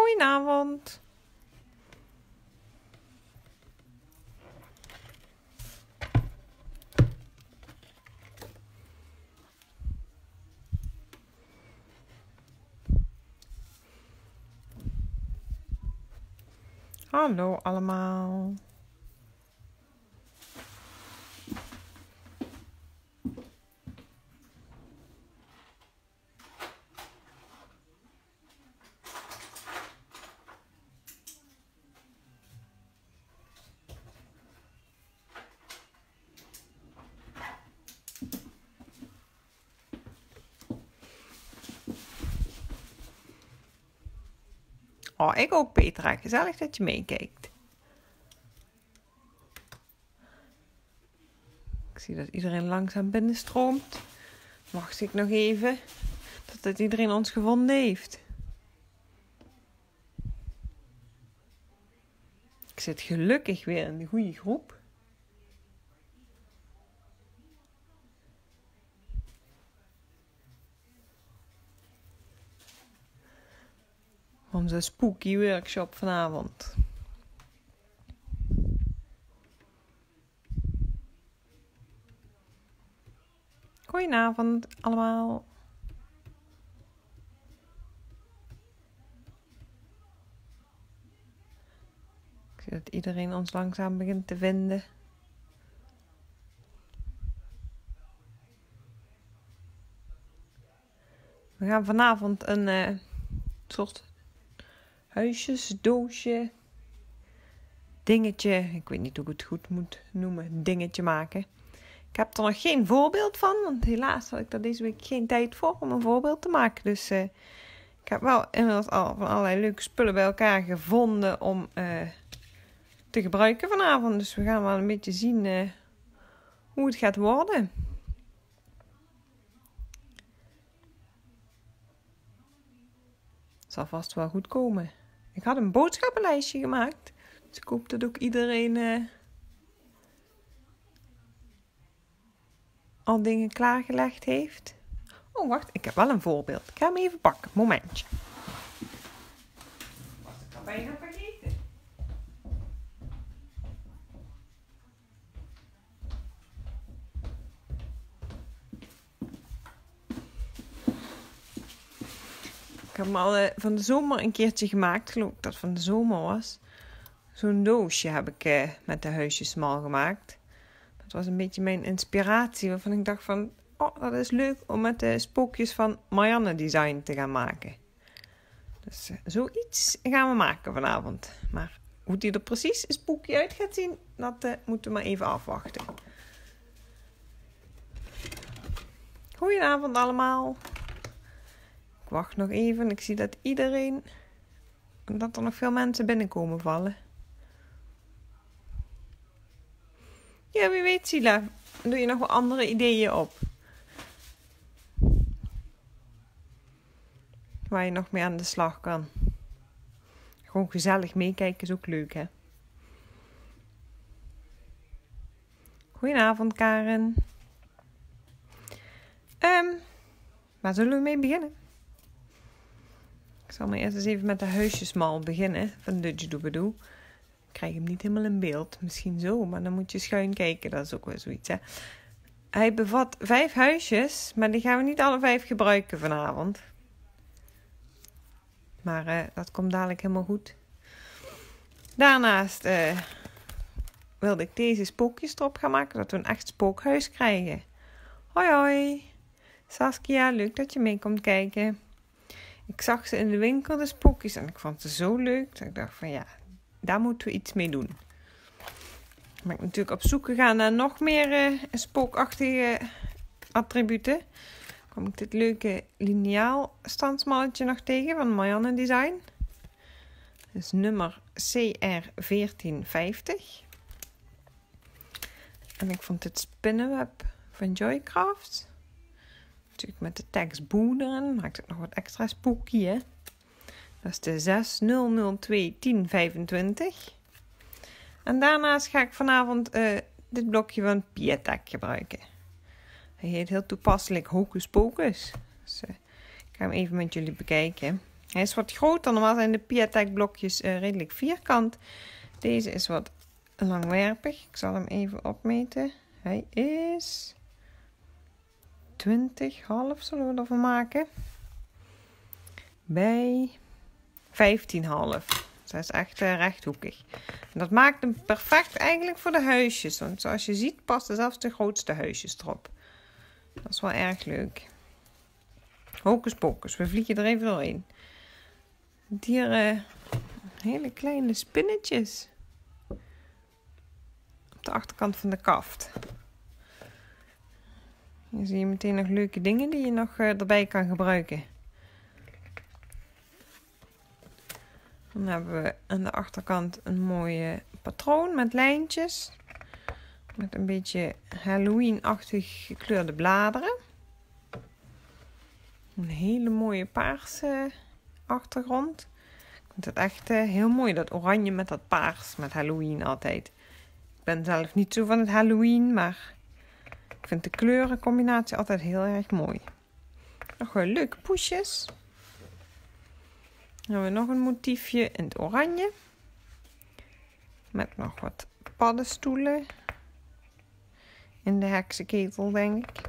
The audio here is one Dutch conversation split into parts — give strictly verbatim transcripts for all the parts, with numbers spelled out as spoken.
Goedenavond. Hallo allemaal. Oh, ik ook, Petra. Gezellig dat je meekijkt. Ik zie dat iedereen langzaam binnenstroomt. Wacht ik nog even totdat iedereen ons gevonden heeft. Ik zit gelukkig weer in de goede groep. Onze spooky workshop vanavond. Goedenavond allemaal. Ik zie dat iedereen ons langzaam begint te vinden. We gaan vanavond een uh, soort huisjesdoosje, dingetje, ik weet niet hoe ik het goed moet noemen, dingetje maken. Ik heb er nog geen voorbeeld van, want helaas had ik er deze week geen tijd voor om een voorbeeld te maken. Dus uh, ik heb wel inmiddels al van allerlei leuke spullen bij elkaar gevonden om uh, te gebruiken vanavond. Dus we gaan wel een beetje zien uh, hoe het gaat worden. Het zal vast wel goed komen. Ik had een boodschappenlijstje gemaakt. Dus ik hoop dat ook iedereen uh, al dingen klaargelegd heeft. Oh, wacht. Ik heb wel een voorbeeld. Ik ga hem even pakken. Momentje. Was ik al bijna vergeten. Ik heb hem al uh, van de zomer een keertje gemaakt. Geloof ik dat het van de zomer was. Zo'n doosje heb ik uh, met de huisjes smal gemaakt. Dat was een beetje mijn inspiratie. Waarvan ik dacht van, oh, dat is leuk om met de spookjes van Marianne Design te gaan maken. Dus uh, zoiets gaan we maken vanavond. Maar hoe die er precies een spookje uit gaat zien, dat uh, moeten we maar even afwachten. Goedenavond allemaal. Ik wacht nog even. Ik zie dat iedereen, dat er nog veel mensen binnenkomen vallen. Ja, wie weet, Sila. Doe je nog wel andere ideeën op? Waar je nog mee aan de slag kan. Gewoon gezellig meekijken is ook leuk, hè? Goedenavond, Karen. Um, waar zullen we mee beginnen? Ik zal maar eerst eens even met de huisjesmal beginnen van Dudgedoebedoe. Ik krijg hem niet helemaal in beeld. Misschien zo, maar dan moet je schuin kijken. Dat is ook wel zoiets, hè. Hij bevat vijf huisjes, maar die gaan we niet alle vijf gebruiken vanavond. Maar uh, dat komt dadelijk helemaal goed. Daarnaast uh, wilde ik deze spookjes erop gaan maken, zodat we een echt spookhuis krijgen. Hoi hoi, Saskia, leuk dat je mee komt kijken. Ik zag ze in de winkel, de spookjes, en ik vond ze zo leuk dat ik dacht van ja, daar moeten we iets mee doen. Ik ben natuurlijk op zoek gegaan naar nog meer uh, spookachtige attributen. Kom ik dit leuke liniaal standsmalletje nog tegen van Marianne Design. Dat is nummer C R veertien vijftig. En ik vond dit spinnenweb van Joycraft. Natuurlijk met de tekst Boe erin. Maakt het nog wat extra spooky, hè. Dat is de zes nul nul twee tien vijfentwintig. En daarnaast ga ik vanavond uh, dit blokje van Piatek gebruiken. Hij heet heel toepasselijk Hocus Pocus. Dus uh, ik ga hem even met jullie bekijken. Hij is wat groter. Normaal zijn de Piatek blokjes uh, redelijk vierkant. Deze is wat langwerpig. Ik zal hem even opmeten. Hij is twintig, half zullen we ervan maken. Bij vijftien half. Dus hij is echt uh, rechthoekig. En dat maakt hem perfect eigenlijk voor de huisjes. Want zoals je ziet passen zelfs de grootste huisjes erop. Dat is wel erg leuk. Hocus pocus, we vliegen er even doorheen. Hier uh, hele kleine spinnetjes. Op de achterkant van de kaft. Hier zie je meteen nog leuke dingen die je nog uh, erbij kan gebruiken. Dan hebben we aan de achterkant een mooie patroon met lijntjes. Met een beetje Halloween-achtig gekleurde bladeren. Een hele mooie paarse achtergrond. Ik vind het echt uh, heel mooi, dat oranje met dat paars, met Halloween altijd. Ik ben zelf niet zo van het Halloween, maar ik vind de kleurencombinatie altijd heel erg mooi. Nog wel leuke poesjes. Dan hebben we nog een motiefje in het oranje. Met nog wat paddenstoelen. In de heksenketel, denk ik.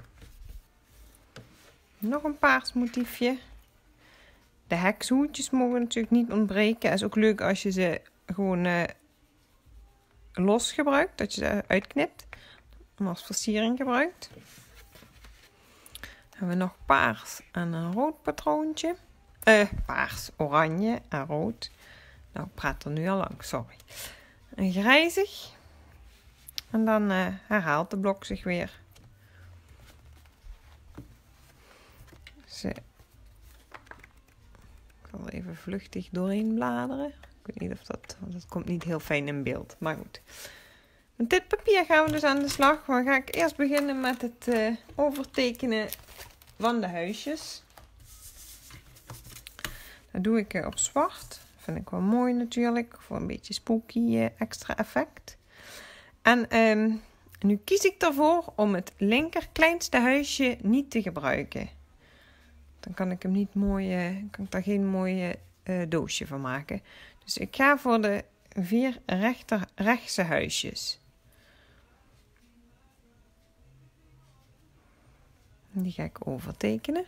Nog een paars motiefje. De heksenhoedjes mogen natuurlijk niet ontbreken. Het is ook leuk als je ze gewoon uh, los gebruikt. Dat je ze uitknipt. En als versiering gebruikt. Dan hebben we nog paars en een rood patroontje. Uh, paars, oranje en rood. Nou, ik praat er nu al lang, sorry. Een grijzig. En dan uh, herhaalt de blok zich weer. Dus, uh, ik zal er even vluchtig doorheen bladeren. Ik weet niet of dat, want dat komt niet heel fijn in beeld. Maar goed. Met dit papier gaan we dus aan de slag. Dan ga ik eerst beginnen met het uh, overtekenen van de huisjes. Dat doe ik uh, op zwart. Vind ik wel mooi natuurlijk. Voor een beetje spooky uh, extra effect. En um, nu kies ik ervoor om het linker kleinste huisje niet te gebruiken. Dan kan ik hem niet mooi, uh, kan ik daar geen mooi uh, doosje van maken. Dus ik ga voor de vier rechter, rechtse huisjes. Die ga ik overtekenen.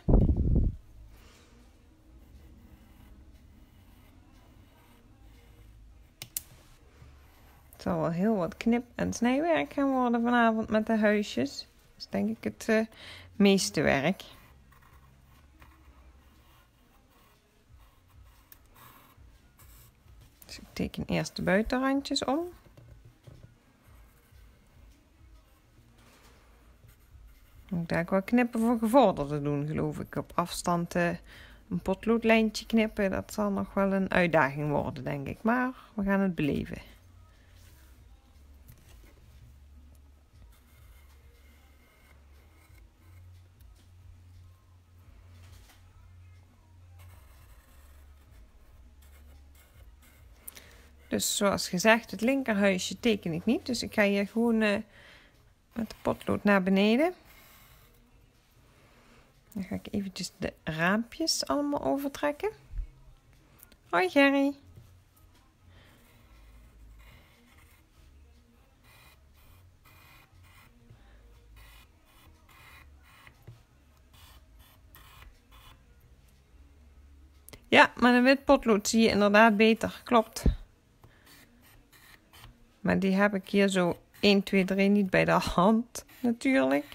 Het zal wel heel wat knip- en snijwerk gaan worden vanavond met de huisjes. Dat is denk ik het uh, meeste werk. Dus ik teken eerst de buitenrandjes om. Moet ik daar ook wel knippen voor gevorderde doen, geloof ik. Op afstand uh, een potloodlijntje knippen, dat zal nog wel een uitdaging worden, denk ik. Maar we gaan het beleven. Dus zoals gezegd, het linkerhuisje teken ik niet. Dus ik ga hier gewoon uh, met de potlood naar beneden. Dan ga ik eventjes de raampjes allemaal overtrekken. Hoi Gerry. Ja, met een wit potlood zie je inderdaad beter. Klopt. Maar die heb ik hier zo één, twee, drie niet bij de hand natuurlijk.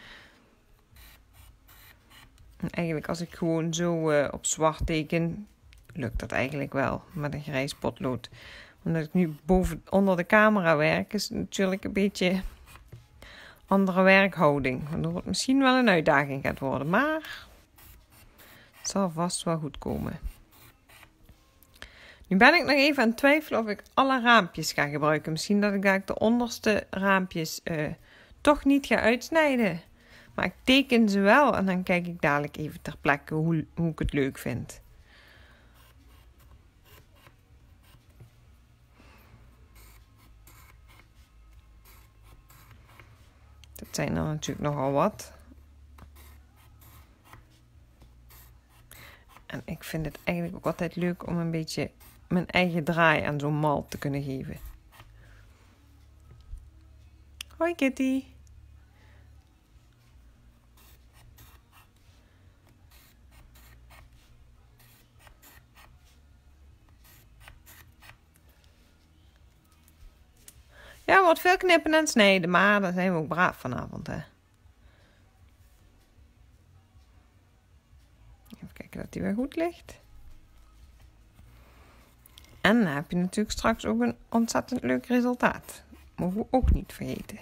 En eigenlijk als ik gewoon zo uh, op zwart teken, lukt dat eigenlijk wel met een grijs potlood. Omdat ik nu boven onder de camera werk, is het natuurlijk een beetje andere werkhouding. Waardoor het misschien wel een uitdaging gaat worden, maar het zal vast wel goed komen. Nu ben ik nog even aan het twijfelen of ik alle raampjes ga gebruiken. Misschien dat ik daar de onderste raampjes uh, toch niet ga uitsnijden. Maar ik teken ze wel en dan kijk ik dadelijk even ter plekke hoe, hoe ik het leuk vind. Dat zijn er natuurlijk nogal wat. En ik vind het eigenlijk ook altijd leuk om een beetje mijn eigen draai aan zo'n mal te kunnen geven. Hoi Kitty. Ja, wordt veel knippen en snijden, maar daar zijn we ook braaf vanavond, hè. Even kijken dat die weer goed ligt. En dan heb je natuurlijk straks ook een ontzettend leuk resultaat. Mogen we ook niet vergeten.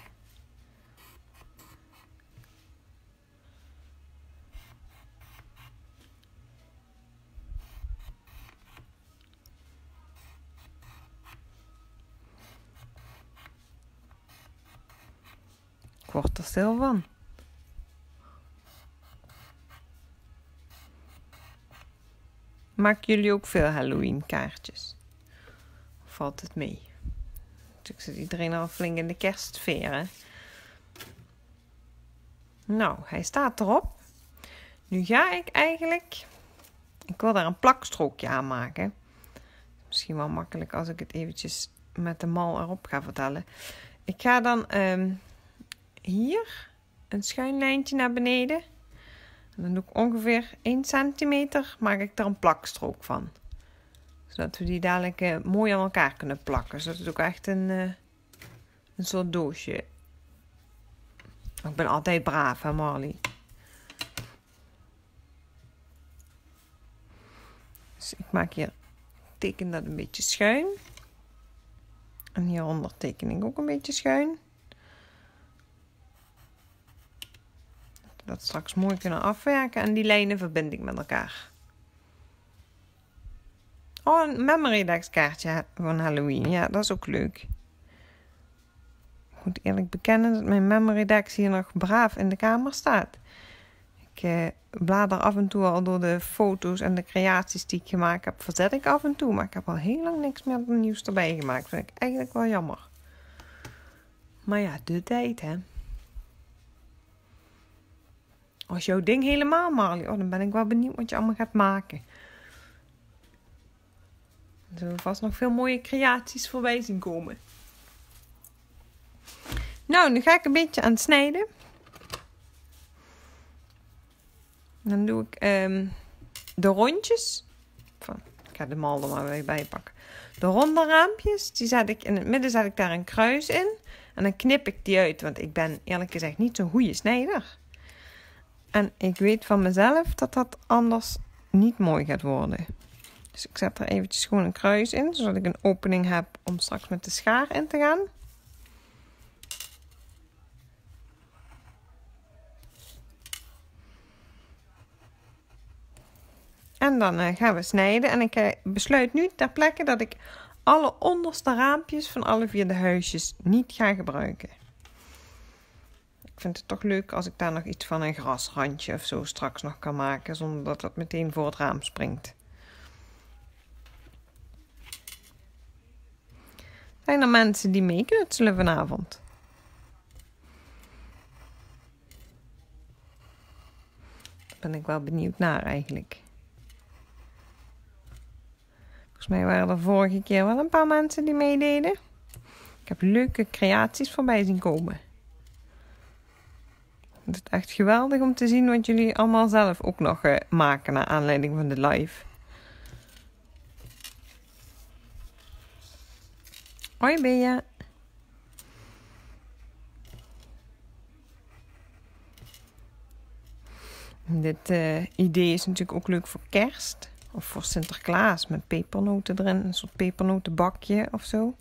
Ik word er stil van. Maken jullie ook veel Halloween kaartjes? Of valt het mee? Natuurlijk zit iedereen al flink in de kerstsfeer, hè? Nou, hij staat erop. Nu ga ik eigenlijk... Ik wil daar een plakstrookje aan maken. Misschien wel makkelijk als ik het eventjes met de mal erop ga vertellen. Ik ga dan um, hier een schuin lijntje naar beneden. En dan doe ik ongeveer één centimeter, maak ik er een plakstrook van. Zodat we die dadelijk uh, mooi aan elkaar kunnen plakken. Zodat het ook echt een, uh, een soort doosje. Ik ben altijd braaf, hè Marley? Dus ik maak hier, teken dat een beetje schuin. En hieronder teken ik ook een beetje schuin. Dat straks mooi kunnen afwerken. En die lijnen verbind ik met elkaar. Oh, een memory decks kaartje van Halloween. Ja, dat is ook leuk. Ik moet eerlijk bekennen dat mijn memory decks hier nog braaf in de kamer staat. Ik eh, blader af en toe al door de foto's en de creaties die ik gemaakt heb. Verzet ik af en toe. Maar ik heb al heel lang niks meer nieuws erbij gemaakt. Vind ik eigenlijk wel jammer. Maar ja, de tijd, hè. Als jouw ding helemaal, Marley. Oh, dan ben ik wel benieuwd wat je allemaal gaat maken. Er zullen vast nog veel mooie creaties voorbij zien komen. Nou, nu ga ik een beetje aan het snijden. Dan doe ik um, de rondjes. Van, ik ga de mal er maar weer bij pakken. De ronde raampjes, die zet ik in het midden, zet ik daar een kruis in. En dan knip ik die uit, want ik ben eerlijk gezegd niet zo'n goede snijder. En ik weet van mezelf dat dat anders niet mooi gaat worden. Dus ik zet er eventjes gewoon een kruis in, zodat ik een opening heb om straks met de schaar in te gaan. En dan uh, gaan we snijden. En ik uh, besluit nu ter plekke dat ik alle onderste raampjes van alle vier de huisjes niet ga gebruiken. Ik vind het toch leuk als ik daar nog iets van een grasrandje of zo straks nog kan maken. Zonder dat dat meteen voor het raam springt. Zijn er mensen die meeknutselen vanavond? Daar ben ik wel benieuwd naar eigenlijk. Volgens mij waren er vorige keer wel een paar mensen die meededen. Ik heb leuke creaties voorbij zien komen. Het is echt geweldig om te zien wat jullie allemaal zelf ook nog uh, maken naar aanleiding van de live. Hoi Bea. Dit uh, idee is natuurlijk ook leuk voor kerst. Of voor Sinterklaas met pepernoten erin. Een soort pepernotenbakje of zo.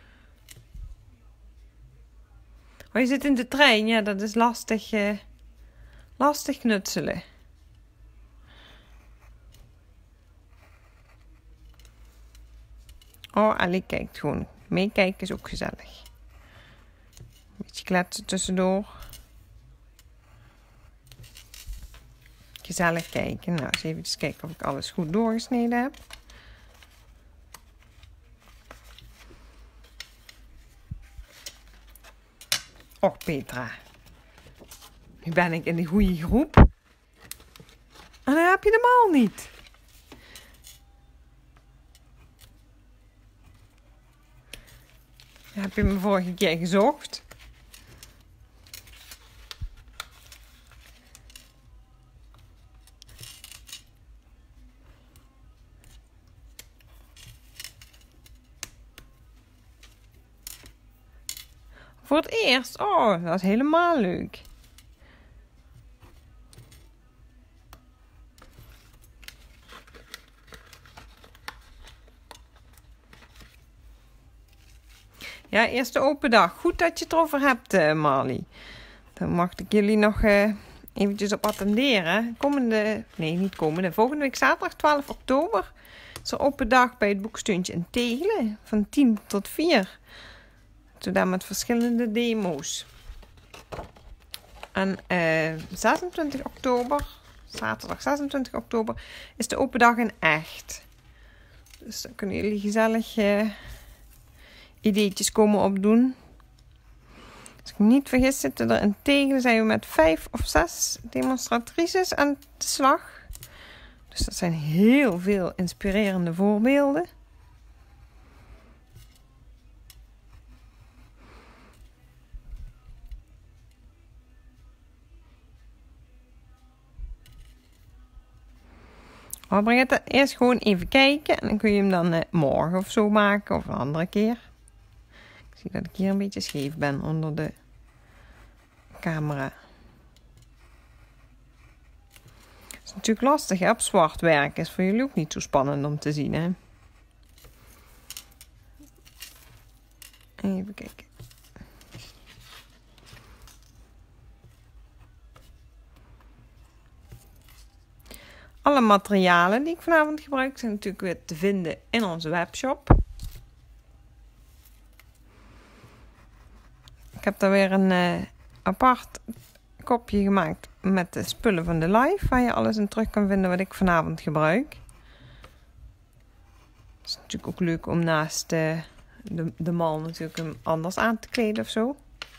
Oh, je zit in de trein. Ja, dat is lastig, uh, lastig knutselen. Oh, Ali kijkt gewoon. Meekijken is ook gezellig. Een beetje kletsen tussendoor. Gezellig kijken. Nou, eens even kijken of ik alles goed doorgesneden heb. Och, Petra. Nu ben ik in de goede groep. En dan heb je de mal niet. Heb je me vorige keer gezocht? Voor het eerst? Oh, dat is helemaal leuk. Ja, eerste open dag. Goed dat je het erover hebt, uh, Marley. Dan mag ik jullie nog uh, eventjes op attenderen. Komende, nee niet komende, volgende week zaterdag twaalf oktober is er open dag bij het boeksteuntje in Tegelen. Van tien tot vier. Zodat met verschillende demo's. En uh, zesentwintig oktober, zaterdag zesentwintig oktober, is de open dag in Echt. Dus dan kunnen jullie gezellig uh, ideetjes komen opdoen. Als ik me niet vergis zitten er in Tegelen zijn we met vijf of zes demonstratrices aan de slag. Dus dat zijn heel veel inspirerende voorbeelden. Maar Brigitte, eerst gewoon even kijken en dan kun je hem dan uh, morgen of zo maken of een andere keer. Ik zie dat ik hier een beetje scheef ben onder de camera. Het is natuurlijk lastig, hè? Op zwart werken is voor jullie ook niet zo spannend om te zien, hè? Even kijken. Alle materialen die ik vanavond gebruik zijn natuurlijk weer te vinden in onze webshop. Ik heb daar weer een uh, apart kopje gemaakt met de spullen van de live, waar je alles in terug kan vinden wat ik vanavond gebruik. Het is natuurlijk ook leuk om naast uh, de, de mal natuurlijk hem anders aan te kleden of zo.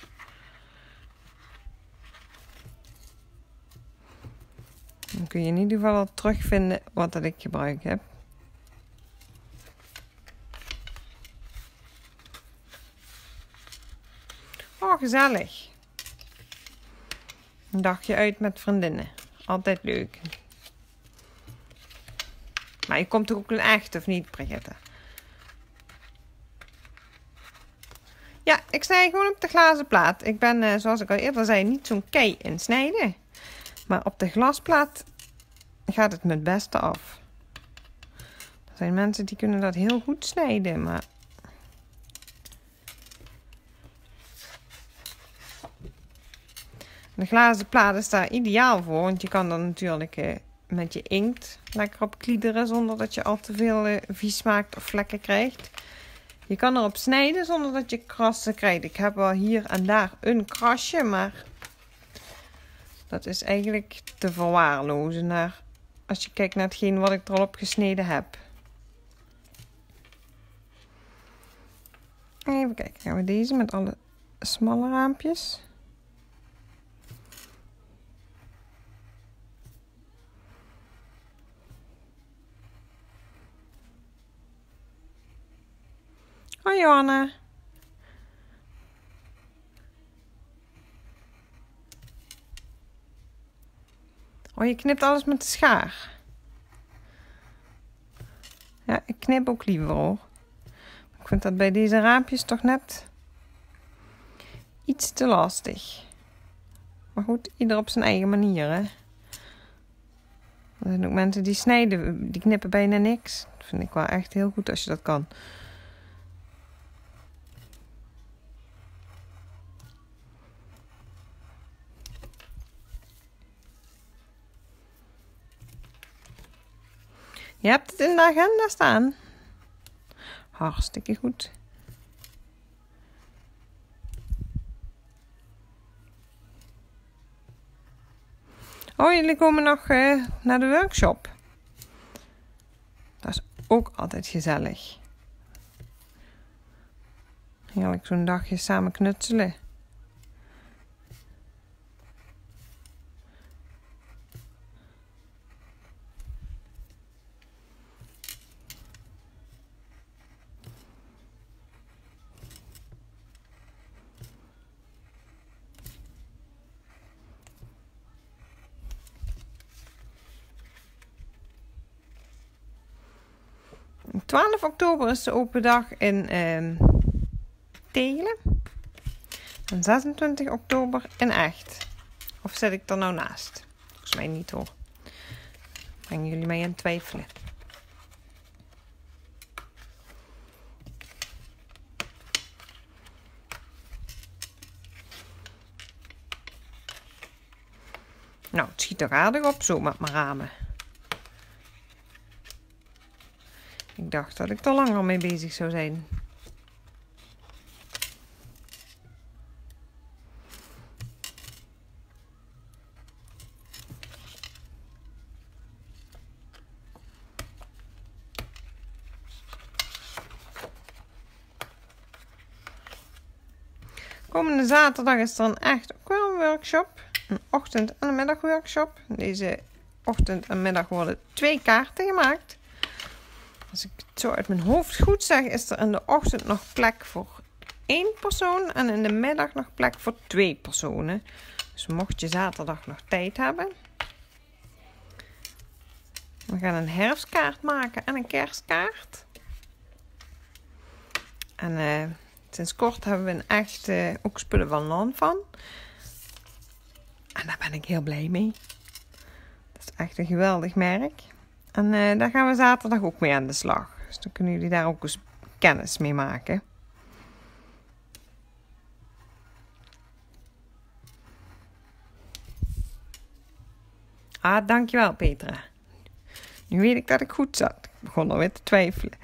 Dan kun je in ieder geval al terugvinden wat dat ik gebruikt heb. Oh, gezellig. Een dagje uit met vriendinnen. Altijd leuk. Maar je komt toch ook een echt, of niet, Brigitte? Ja, ik snij gewoon op de glazen plaat. Ik ben, uh, zoals ik al eerder zei, niet zo'n kei in snijden. Maar op de glasplaat gaat het me het beste af. Er zijn mensen die kunnen dat heel goed snijden, maar... De glazen plaat is daar ideaal voor, want je kan dan natuurlijk uh, met je inkt lekker op kliederen zonder dat je al te veel uh, vies maakt of vlekken krijgt. Je kan erop snijden zonder dat je krassen krijgt. Ik heb wel hier en daar een krasje, maar dat is eigenlijk te verwaarlozen naar, als je kijkt naar hetgeen wat ik er al op gesneden heb. Even kijken, gaan we deze met alle smalle raampjes. Hoi Johanna. Oh, je knipt alles met de schaar. Ja, ik knip ook liever hoor. Ik vind dat bij deze raampjes toch net iets te lastig. Maar goed, ieder op zijn eigen manier, hè. Er zijn ook mensen die snijden, die knippen bijna niks. Dat vind ik wel echt heel goed als je dat kan. Je hebt het in de agenda staan. Hartstikke goed. Oh, jullie komen nog uh, naar de workshop. Dat is ook altijd gezellig. Heerlijk zo'n dagje samen knutselen. twaalf oktober is de open dag in uh, Tegelen. En zesentwintig oktober in Echt. Of zit ik er nou naast? Volgens mij niet hoor. Brengen jullie mij in twijfelen. Nou, het schiet toch aardig op zo met mijn ramen. Ik dacht dat ik er langer mee bezig zou zijn. Komende zaterdag is er een echt ook wel een workshop. Een ochtend- en een middagworkshop. Deze ochtend en middag worden twee kaarten gemaakt. Als ik het zo uit mijn hoofd goed zeg, is er in de ochtend nog plek voor één persoon. En in de middag nog plek voor twee personen. Dus mocht je zaterdag nog tijd hebben. We gaan een herfstkaart maken en een kerstkaart. En uh, sinds kort hebben we een echt uh, ook spullen van Lan van. En daar ben ik heel blij mee. Dat is echt een geweldig merk. En uh, daar gaan we zaterdag ook mee aan de slag. Dus dan kunnen jullie daar ook eens kennis mee maken. Ah, dankjewel Petra. Nu weet ik dat ik goed zat. Ik begon alweer te twijfelen.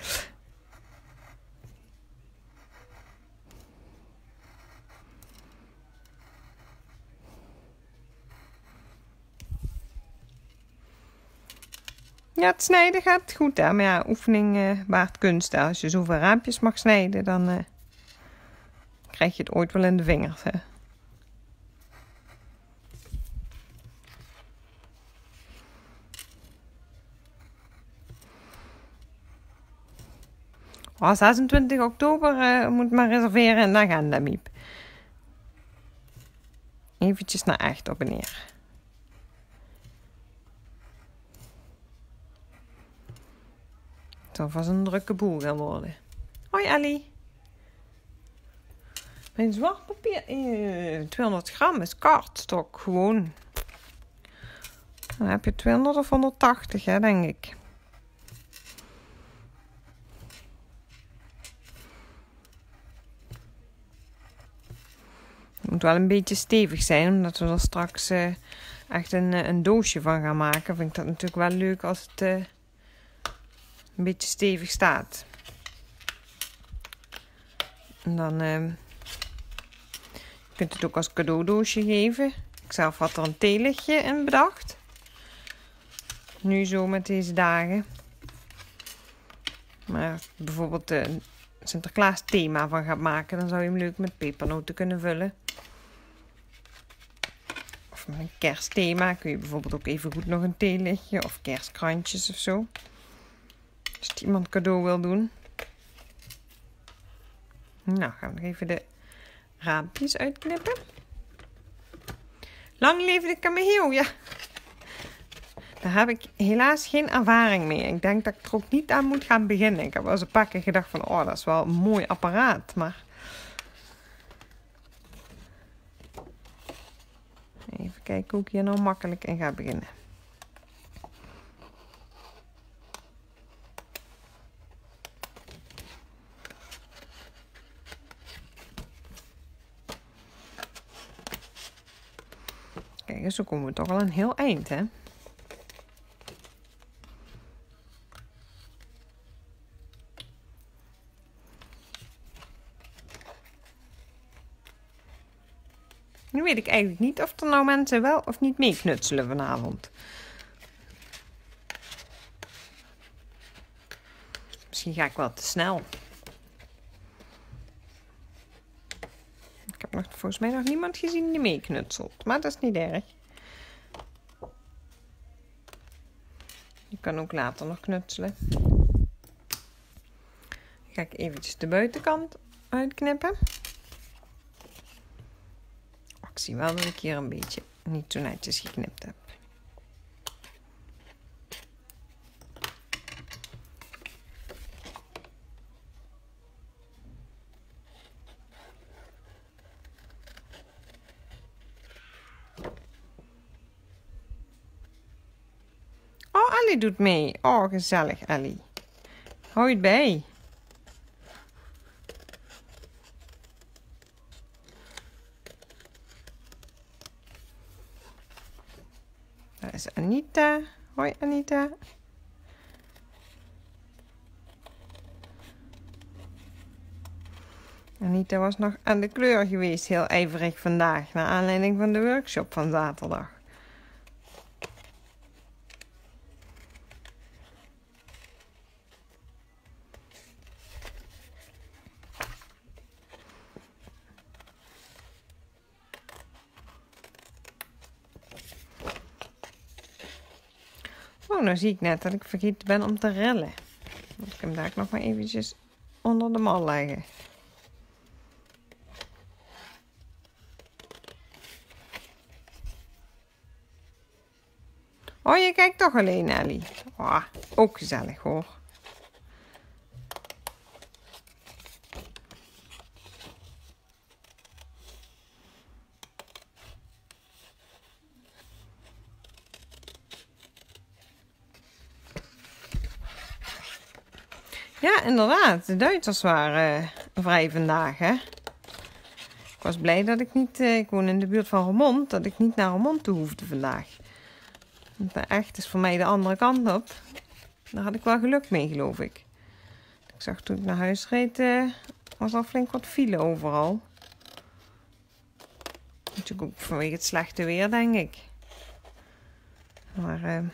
Ja, het snijden gaat goed hè. Maar ja, oefening uh, baart kunst. Hè. Als je zoveel raampjes mag snijden, dan uh, krijg je het ooit wel in de vingers. Hè. Oh, zesentwintig oktober uh, moet maar reserveren in de agenda, Miep. Eventjes naar Echt op en neer. Het zal vast een drukke boel gaan worden. Hoi Ellie. Mijn zwart papier, uh, tweehonderd gram is kartstok, gewoon. Dan heb je tweehonderd of honderdtachtig, hè, denk ik. Het moet wel een beetje stevig zijn, omdat we er straks uh, echt een, een doosje van gaan maken. Vind ik dat natuurlijk wel leuk als het uh, een beetje stevig staat. En dan uh, je kunt het ook als cadeaudoosje geven. Ik zelf had er een theelichtje in bedacht. Nu zo met deze dagen. Maar bijvoorbeeld een Sinterklaas thema van gaat maken, dan zou je hem leuk met pepernoten kunnen vullen. Of met een kerstthema kun je bijvoorbeeld ook even goed nog een theelichtje of kerstkrantjes of zo. Als het iemand cadeau wil doen. Nou, gaan we nog even de raampjes uitknippen. Lang leefde de kameel, ja. Daar heb ik helaas geen ervaring mee. Ik denk dat ik er ook niet aan moet gaan beginnen. Ik heb wel eens een paar keer gedacht van, oh, dat is wel een mooi apparaat. Maar even kijken hoe ik hier nou makkelijk in ga beginnen. Kijk, zo komen we toch al een heel eind, hè? Nu weet ik eigenlijk niet of er nou mensen wel of niet mee knutselen vanavond. Misschien ga ik wel te snel. Ik heb nog, volgens mij nog niemand gezien die meeknutselt. Maar dat is niet erg. Je kan ook later nog knutselen. Dan ga ik eventjes de buitenkant uitknippen. Ik zie wel dat ik hier een beetje niet zo netjes geknipt heb. Ellie doet mee. Oh, gezellig, Ellie. Hou je het bij. Daar is Anita. Hoi, Anita. Anita was nog aan de kleur geweest, heel ijverig vandaag, naar aanleiding van de workshop van zaterdag. Oh, nou zie ik net dat ik vergeten ben om te rellen. Moet ik hem daar nog maar eventjes onder de mal leggen. Oh, je kijkt toch alleen, Ellie. Oh, ook gezellig hoor. Ja, inderdaad. De Duitsers waren uh, vrij vandaag, hè. Ik was blij dat ik niet... Uh, ik woon in de buurt van Roermond, dat ik niet naar Roermond toe hoefde vandaag. Want echt is voor mij de andere kant op. Daar had ik wel geluk mee, geloof ik. Ik zag toen ik naar huis reed, uh, was al flink wat file overal. Natuurlijk ook vanwege het slechte weer, denk ik. Maar... Uh,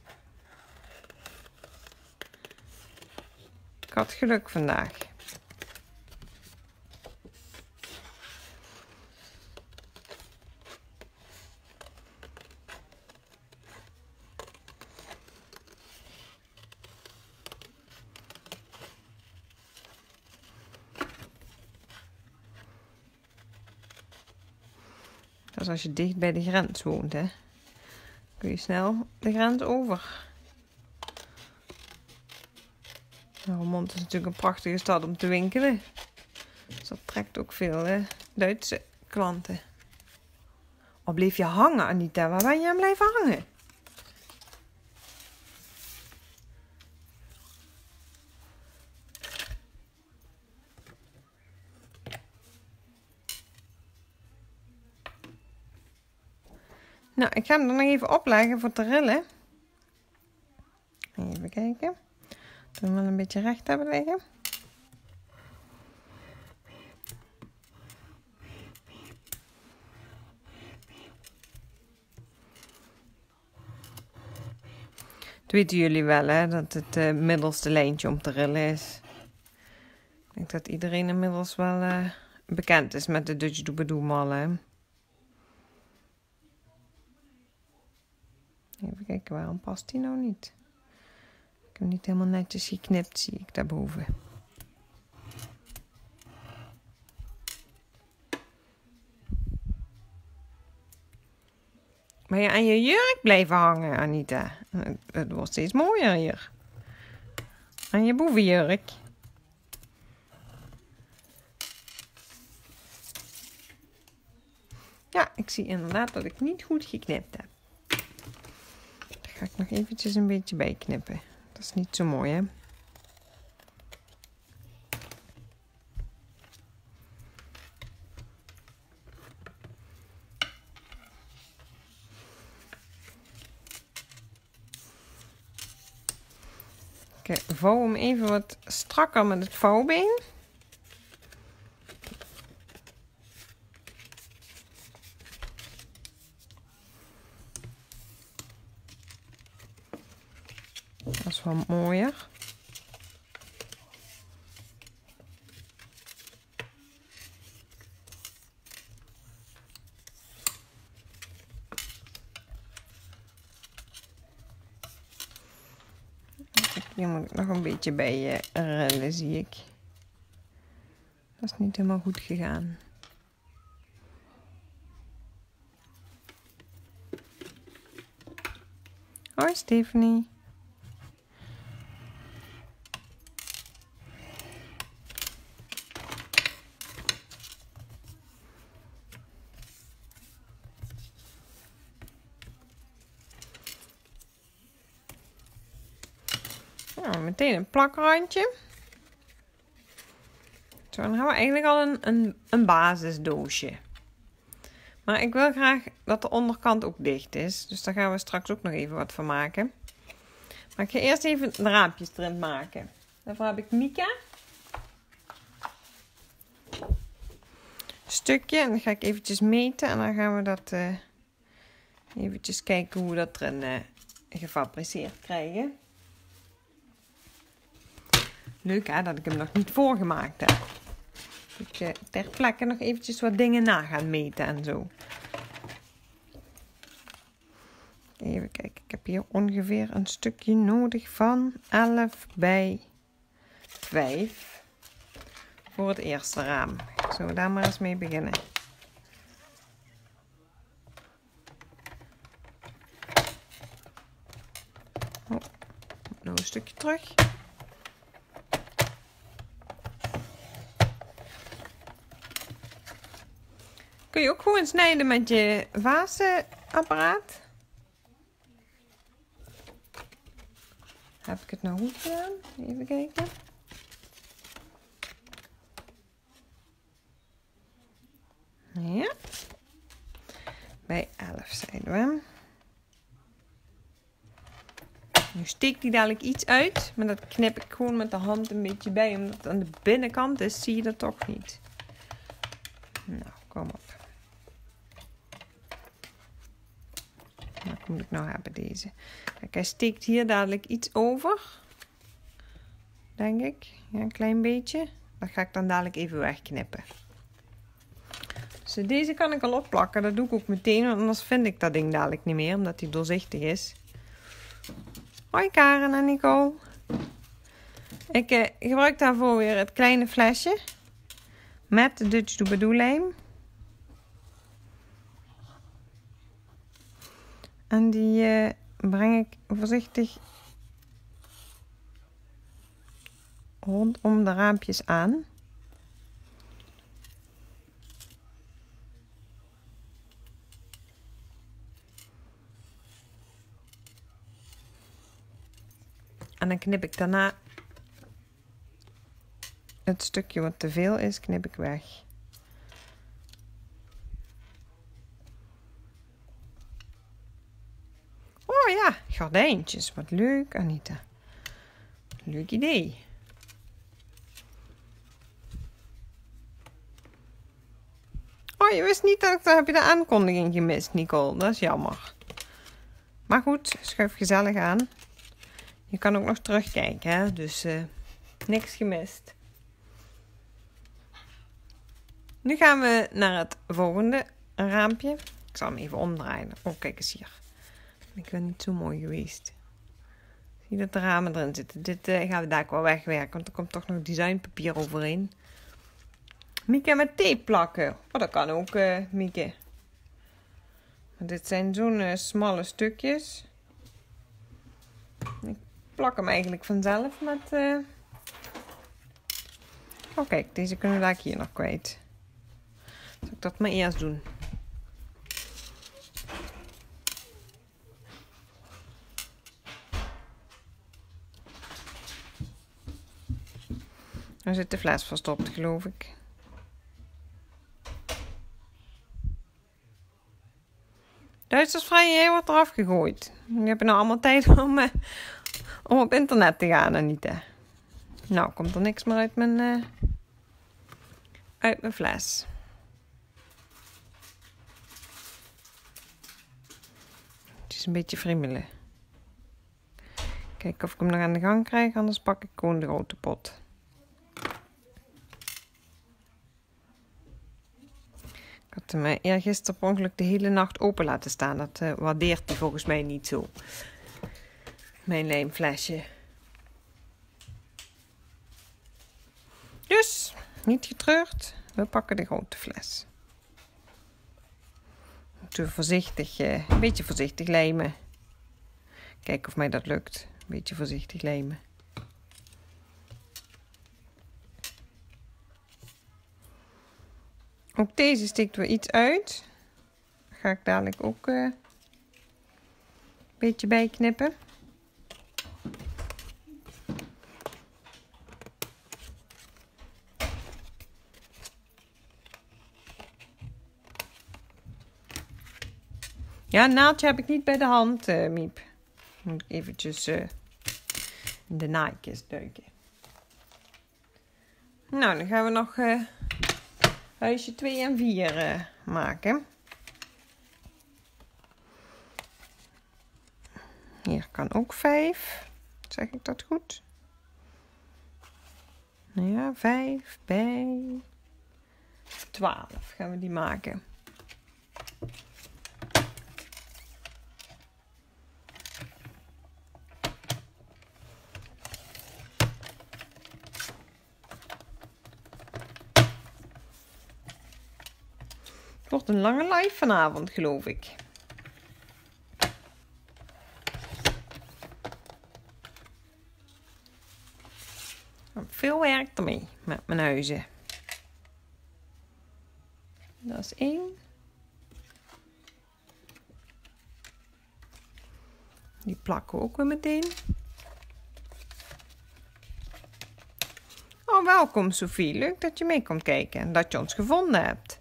ik had geluk vandaag. Dat is als je dicht bij de grens woont, hè. Kun je snel de grens over. Roermond is natuurlijk een prachtige stad om te winkelen. Dus dat trekt ook veel hè, Duitse klanten. Oh, bleef je hangen, Anita? Waar ben je aan blijven hangen? Nou, ik ga hem er nog even opleggen voor te rillen. Even kijken. Dat we hem wel een beetje recht hebben liggen. Dat weten jullie wel, hè? Dat het uh, middelste lijntje om te rillen is. Ik denk dat iedereen inmiddels wel uh, bekend is met de Dutch Doebedoe-mallen. Even kijken, waarom past die nou niet? Ik heb hem niet helemaal netjes geknipt, zie ik daarboven. Ben je aan je jurk blijven hangen, Anita? Het wordt steeds mooier hier. Aan je boevenjurk. Ja, ik zie inderdaad dat ik niet goed geknipt heb. Daar ga ik nog eventjes een beetje bij knippen. Dat is niet zo mooi, hè? Ik vouw hem even wat strakker met het vouwbeen. Dat is wel mooier. Hier moet ik nog een beetje bij uh, rellen, zie ik. Dat is niet helemaal goed gegaan. Hoi Stephanie. Nou, meteen een plakrandje. Zo, dan hebben we eigenlijk al een, een, een basisdoosje. Maar ik wil graag dat de onderkant ook dicht is. Dus daar gaan we straks ook nog even wat van maken. Maar ik ga eerst even de raampjes erin maken. Daarvoor heb ik mica. Stukje. En dan ga ik eventjes meten. En dan gaan we dat uh, eventjes kijken hoe we dat erin uh, gefabriceerd krijgen. Leuk hè, dat ik hem nog niet voorgemaakt heb. Ik uh, ter plekke nog eventjes wat dingen na gaan meten en zo. Even kijken, ik heb hier ongeveer een stukje nodig van elf bij vijf. Voor het eerste raam. Zullen we daar maar eens mee beginnen. Oh, nog een stukje terug. Kun je ook gewoon snijden met je vazeapparaat. Heb ik het nou goed gedaan? Even kijken. Ja. Bij elf zeiden we. Nu steekt die dadelijk iets uit. Maar dat knip ik gewoon met de hand een beetje bij. Omdat het aan de binnenkant is, zie je dat toch niet. Nou, kom op. Wat moet ik nou hebben deze? Kijk, hij steekt hier dadelijk iets over. Denk ik. Ja, een klein beetje. Dat ga ik dan dadelijk even wegknippen. Dus deze kan ik al opplakken. Dat doe ik ook meteen. Want anders vind ik dat ding dadelijk niet meer. Omdat hij doorzichtig is. Hoi Karen en Nicole. Ik eh, gebruik daarvoor weer het kleine flesje. Met de Dutch Doobadoo lijm. En die uh, breng ik voorzichtig rondom de raampjes aan. En dan knip ik daarna het stukje wat te veel is, knip ik weg. Oh ja, gordijntjes. Wat leuk, Anita. Leuk idee. Oh, je wist niet dat ik... Dan heb je de aankondiging gemist, Nicole. Dat is jammer. Maar goed, schuif gezellig aan. Je kan ook nog terugkijken, hè. Dus uh, niks gemist. Nu gaan we naar het volgende raampje. Ik zal hem even omdraaien. Oh, kijk eens hier. Ik ben niet zo mooi geweest. Zie je dat de ramen erin zitten. Dit uh, gaan we daar ook wel wegwerken. Want er komt toch nog designpapier overheen. Mieke met tape plakken. Oh, dat kan ook, uh, Mieke. Maar dit zijn zo'n uh, smalle stukjes. Ik plak hem eigenlijk vanzelf met... Uh... Oh, kijk. Deze kunnen we daar hier nog kwijt. Zal ik dat maar eerst doen. Er zit de fles verstopt, geloof ik. Duitsersvrij, jij wordt eraf gegooid. Je hebt nou allemaal tijd om, uh, om op internet te gaan, Anita. Nou, komt er niks meer uit mijn, uh, uit mijn fles. Het is een beetje friemelen. Kijken of ik hem nog aan de gang krijg, anders pak ik gewoon de grote pot. Ik had hem eergisteren per ongeluk de hele nacht open laten staan. Dat uh, waardeert hij volgens mij niet zo. Mijn lijmflesje. Dus, niet getreurd. We pakken de grote fles. Moeten we voorzichtig, uh, een beetje voorzichtig lijmen. Kijken of mij dat lukt. Een beetje voorzichtig lijmen. Ook deze steekt weer iets uit. Daar ga ik dadelijk ook uh, een beetje bij knippen. Ja, een naaldje heb ik niet bij de hand, uh, Miep. Moet ik eventjes uh, in de naaikist duiken. Nou, dan gaan we nog uh, huisje twee en vier uh, maken. Hier kan ook vijf. Zeg ik dat goed? Nou ja, vijf bij twaalf gaan we die maken. Het wordt een lange live vanavond, geloof ik. Veel werk ermee met mijn huizen. Dat is één. Die plakken we ook weer meteen. Oh, welkom Sophie. Leuk dat je mee komt kijken en dat je ons gevonden hebt.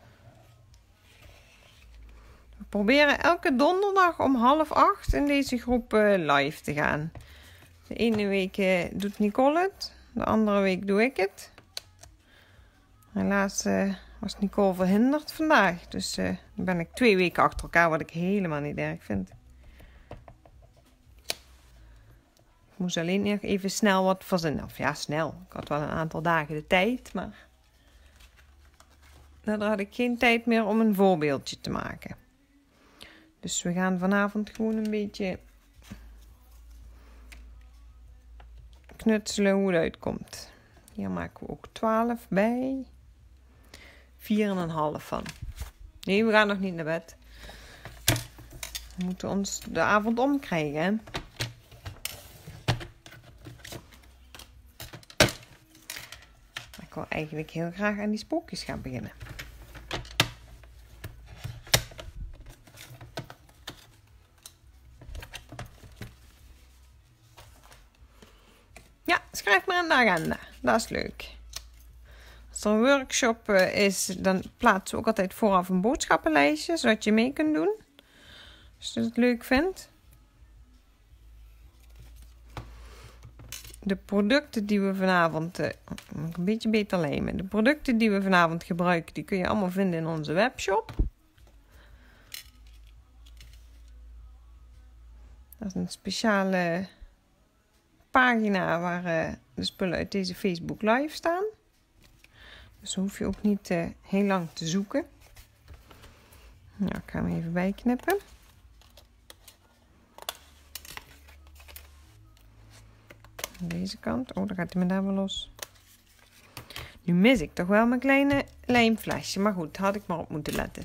We proberen elke donderdag om half acht in deze groep uh, live te gaan. De ene week uh, doet Nicole het. De andere week doe ik het. Helaas uh, was Nicole verhinderd vandaag. Dus uh, dan ben ik twee weken achter elkaar, wat ik helemaal niet erg vind. Ik moest alleen nog even snel wat verzinnen. Of ja, snel. Ik had wel een aantal dagen de tijd, maar daardoor had ik geen tijd meer om een voorbeeldje te maken. Dus we gaan vanavond gewoon een beetje knutselen hoe het uitkomt. Hier maken we ook twaalf bij. vier en een half van. Nee, we gaan nog niet naar bed. We moeten ons de avond omkrijgen, hè. Ik wil eigenlijk heel graag aan die spookjes gaan beginnen. Ja, schrijf maar in de agenda. Dat is leuk. Als er een workshop is, dan plaatsen we ook altijd vooraf een boodschappenlijstje, zodat je mee kunt doen. Als je het leuk vindt. De producten die we vanavond, uh, een beetje beter lijmen. De producten die we vanavond gebruiken, die kun je allemaal vinden in onze webshop. Dat is een speciale pagina waar uh, de spullen uit deze Facebook Live staan. Dus dan hoef je ook niet uh, heel lang te zoeken. Nou, ik ga hem even bijknippen. Aan deze kant. Oh, dan gaat hij me daar wel los. Nu mis ik toch wel mijn kleine lijmflesje. Maar goed, had ik maar op moeten letten.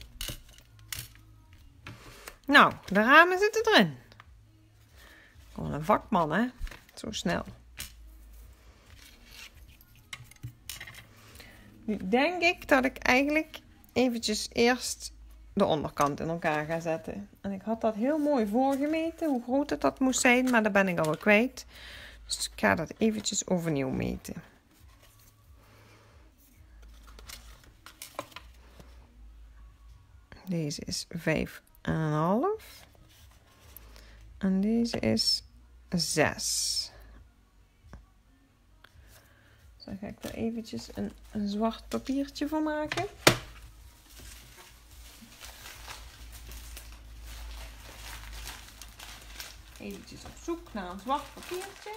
Nou, de ramen zitten erin. Gewoon een vakman, hè. Zo snel. Nu denk ik dat ik eigenlijk eventjes eerst de onderkant in elkaar ga zetten. En ik had dat heel mooi voorgemeten, hoe groot het dat moest zijn, maar dat ben ik alweer kwijt. Dus ik ga dat eventjes overnieuw meten. Deze is vijf en een half. En deze is zes. Dus dan ga ik er eventjes een, een zwart papiertje van maken. Eventjes op zoek naar een zwart papiertje.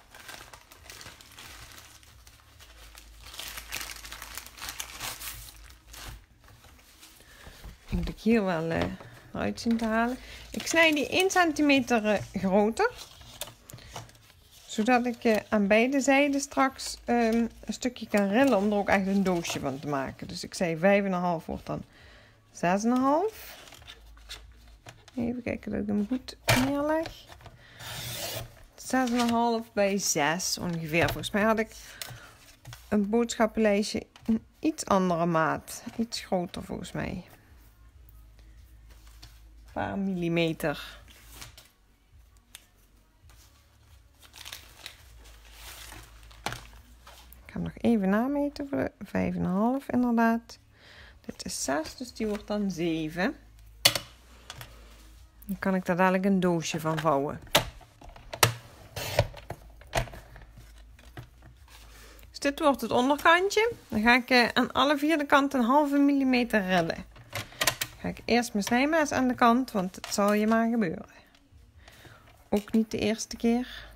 Moet ik hier wel uh, eruit zien te halen. Ik snij die één centimeter uh, groter. Zodat ik uh, aan beide zijden straks um, een stukje kan rillen om er ook echt een doosje van te maken. Dus ik zei vijf komma vijf wordt dan zes komma vijf. Even kijken dat ik hem goed neerleg. zes komma vijf bij zes ongeveer. Volgens mij had ik een boodschappenlijstje een iets andere maat. Iets groter volgens mij. Een paar millimeter. Ik ga hem nog even nameten voor de vijf komma vijf inderdaad. Dit is zes, dus die wordt dan zeven. Dan kan ik daar dadelijk een doosje van vouwen. Dus dit wordt het onderkantje. Dan ga ik uh, aan alle vier de kanten een halve millimeter redden. Dan ga ik eerst mijn snijmes aan de kant, want het zal je maar gebeuren. Ook niet de eerste keer.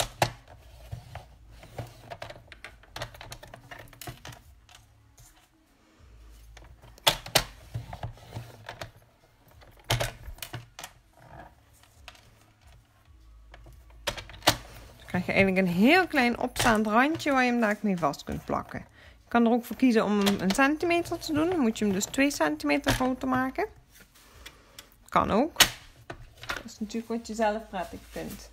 Dan krijg je eigenlijk een heel klein opstaand randje waar je hem daar mee vast kunt plakken. Je kan er ook voor kiezen om hem een centimeter te doen. Dan moet je hem dus twee centimeter groter maken. Kan ook. Dat is natuurlijk wat je zelf prettig vindt.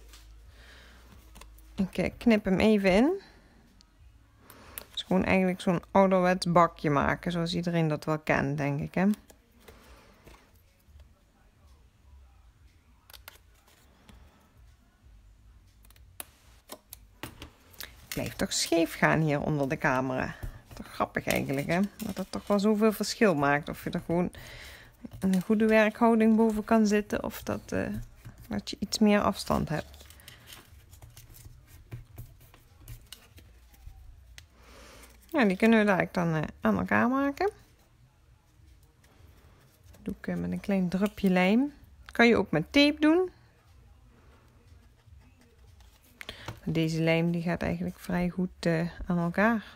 Ik knip hem even in. Het is gewoon eigenlijk zo'n ouderwets bakje maken. Zoals iedereen dat wel kent, denk ik. Hè? Blijft toch scheef gaan hier onder de camera. Toch grappig eigenlijk, hè? Dat het toch wel zoveel verschil maakt. Of je er gewoon een goede werkhouding boven kan zitten. Of dat, uh, dat je iets meer afstand hebt. Ja, die kunnen we dadelijk dan uh, aan elkaar maken. Dat doe ik uh, met een klein drupje lijm. Dat kan je ook met tape doen. Deze lijm die gaat eigenlijk vrij goed uh, aan elkaar.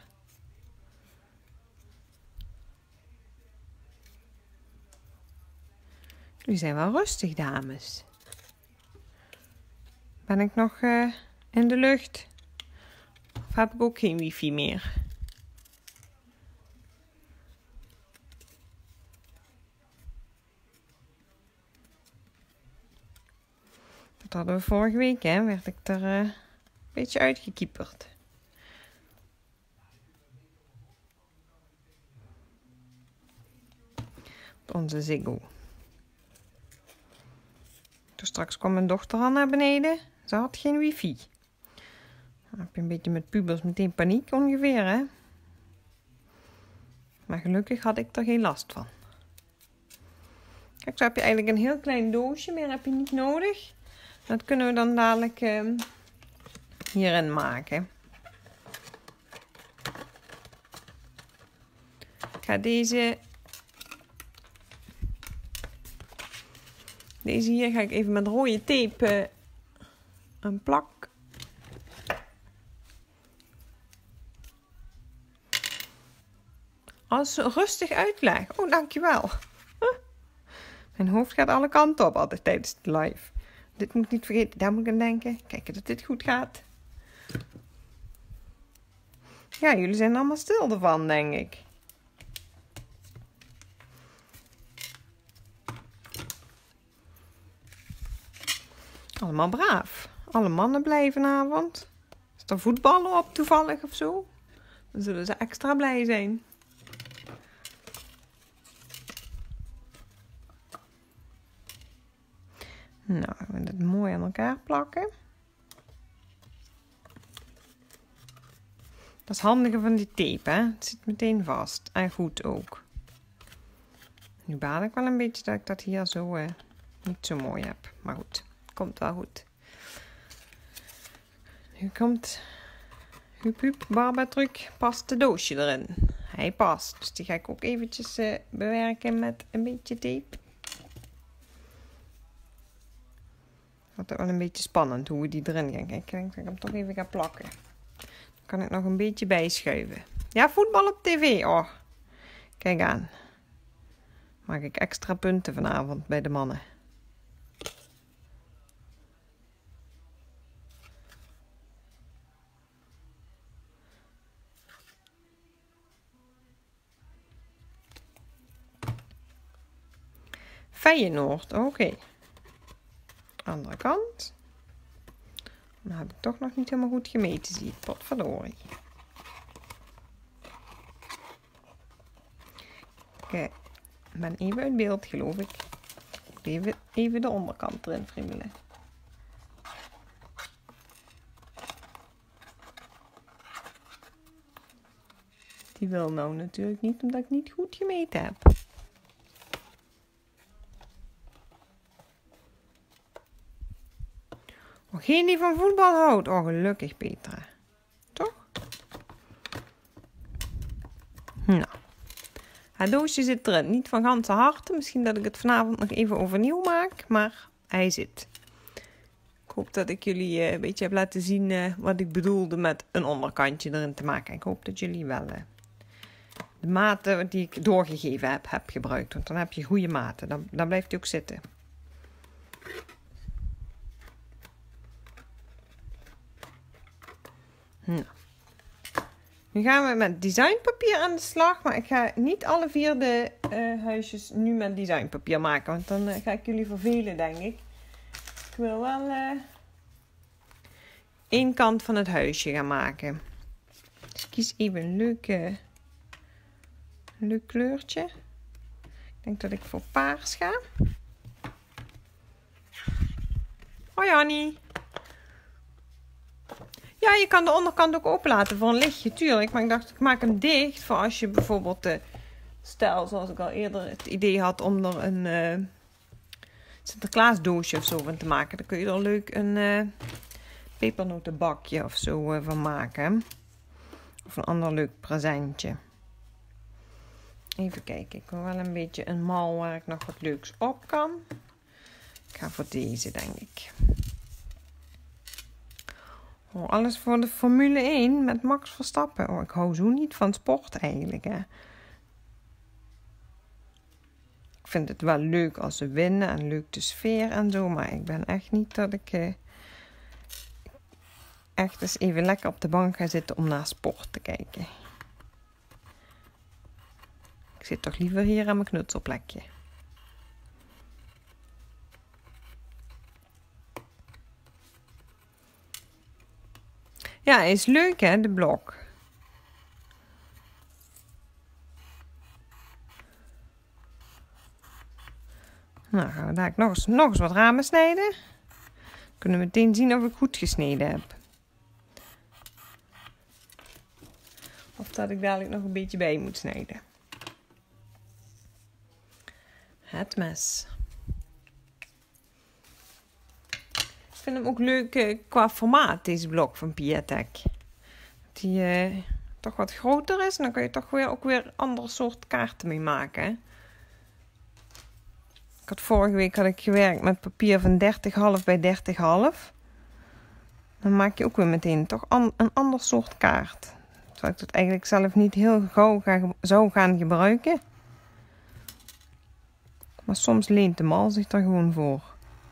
Jullie zijn wel rustig, dames. Ben ik nog uh, in de lucht? Of heb ik ook geen wifi meer? Dat hadden we vorige week, hè? Werd ik er uh, een beetje uitgekieperd. Op onze Ziggo. Toen straks kwam mijn dochter al naar beneden. Ze had geen wifi. Dan heb je een beetje met pubers meteen paniek ongeveer, hè? Maar gelukkig had ik er geen last van. Kijk, zo heb je eigenlijk een heel klein doosje. Meer heb je niet nodig. Dat kunnen we dan dadelijk uh, hierin maken. Ik ga deze... Deze hier ga ik even met rode tape uh, een plak. Als rustig uitleg. Oh, dankjewel. Mijn hoofd gaat alle kanten op altijd tijdens de live. Dit moet ik niet vergeten. Daar moet ik aan denken. Kijken dat dit goed gaat. Ja, jullie zijn allemaal stil ervan, denk ik. Allemaal braaf. Alle mannen blij vanavond. Is er voetballen op toevallig of zo? Dan zullen ze extra blij zijn. Nou, we gaan het mooi aan elkaar plakken. Dat is handiger van die tape, hè? Het zit meteen vast. En goed ook. Nu baal ik wel een beetje dat ik dat hier zo uh, niet zo mooi heb. Maar goed, komt wel goed. Nu komt hup hup barbetruc, past de doosje erin. Hij past, dus die ga ik ook eventjes uh, bewerken met een beetje tape. Het is wel een beetje spannend hoe we die erin gaan. Kijk, ik denk dat ik hem toch even ga plakken. Dan kan ik nog een beetje bijschuiven. Ja, voetbal op tv. Oh, kijk aan. Maak ik extra punten vanavond bij de mannen. Feyenoord, oké. Okay. Andere kant. Dan heb ik toch nog niet helemaal goed gemeten, zie ik. Potverdorie. Kijk, ik ben even uit beeld, geloof ik. Even, even de onderkant erin friemelen. Die wil nou natuurlijk niet, omdat ik niet goed gemeten heb. Oh, geen die van voetbal houdt. Oh, gelukkig Petra. Toch? Nou. Het doosje zit erin. Niet van ganse harte. Misschien dat ik het vanavond nog even overnieuw maak. Maar hij zit. Ik hoop dat ik jullie uh, een beetje heb laten zien uh, wat ik bedoelde met een onderkantje erin te maken. Ik hoop dat jullie wel uh, de maten die ik doorgegeven heb, heb gebruikt. Want dan heb je goede maten. Dan, dan blijft hij ook zitten. Nou. Nu gaan we met designpapier aan de slag. Maar ik ga niet alle vier de uh, huisjes nu met designpapier maken. Want dan uh, ga ik jullie vervelen, denk ik. Ik wil wel uh, één kant van het huisje gaan maken. Dus ik kies even een leuk, uh, een leuk kleurtje. Ik denk dat ik voor paars ga. Hoi Annie. Ja, je kan de onderkant ook openlaten voor een lichtje, tuurlijk. Maar ik dacht, ik maak hem dicht voor als je bijvoorbeeld de stijl, zoals ik al eerder het idee had om er een uh, Sinterklaas doosje of zo van te maken. Dan kun je er leuk een uh, pepernotenbakje of zo uh, van maken. Of een ander leuk presentje. Even kijken, ik wil wel een beetje een mal waar ik nog wat leuks op kan. Ik ga voor deze, denk ik. Oh, alles voor de Formule één met Max Verstappen. Oh, ik hou zo niet van sport eigenlijk, hè. Ik vind het wel leuk als ze winnen en leuk de sfeer en zo. Maar ik ben echt niet dat ik uh, echt eens even lekker op de bank ga zitten om naar sport te kijken. Ik zit toch liever hier aan mijn knutselplekje. Ja, hij is leuk hè, de blok. Nou, gaan we daar nog eens, nog eens wat ramen snijden. Dan kunnen we meteen zien of ik goed gesneden heb. Of dat ik dadelijk nog een beetje bij moet snijden. Het mes. Ik vind hem ook leuk uh, qua formaat, deze blok van Piatek. Die uh, toch wat groter is. En dan kun je toch weer ook weer een ander soort kaarten mee maken. Hè? Ik had vorige week had ik gewerkt met papier van dertig komma vijf bij dertig komma vijf. Dan maak je ook weer meteen toch an, een ander soort kaart. Terwijl ik dat eigenlijk zelf niet heel gauw ga, zou gaan gebruiken. Maar soms leent de mal zich er gewoon voor.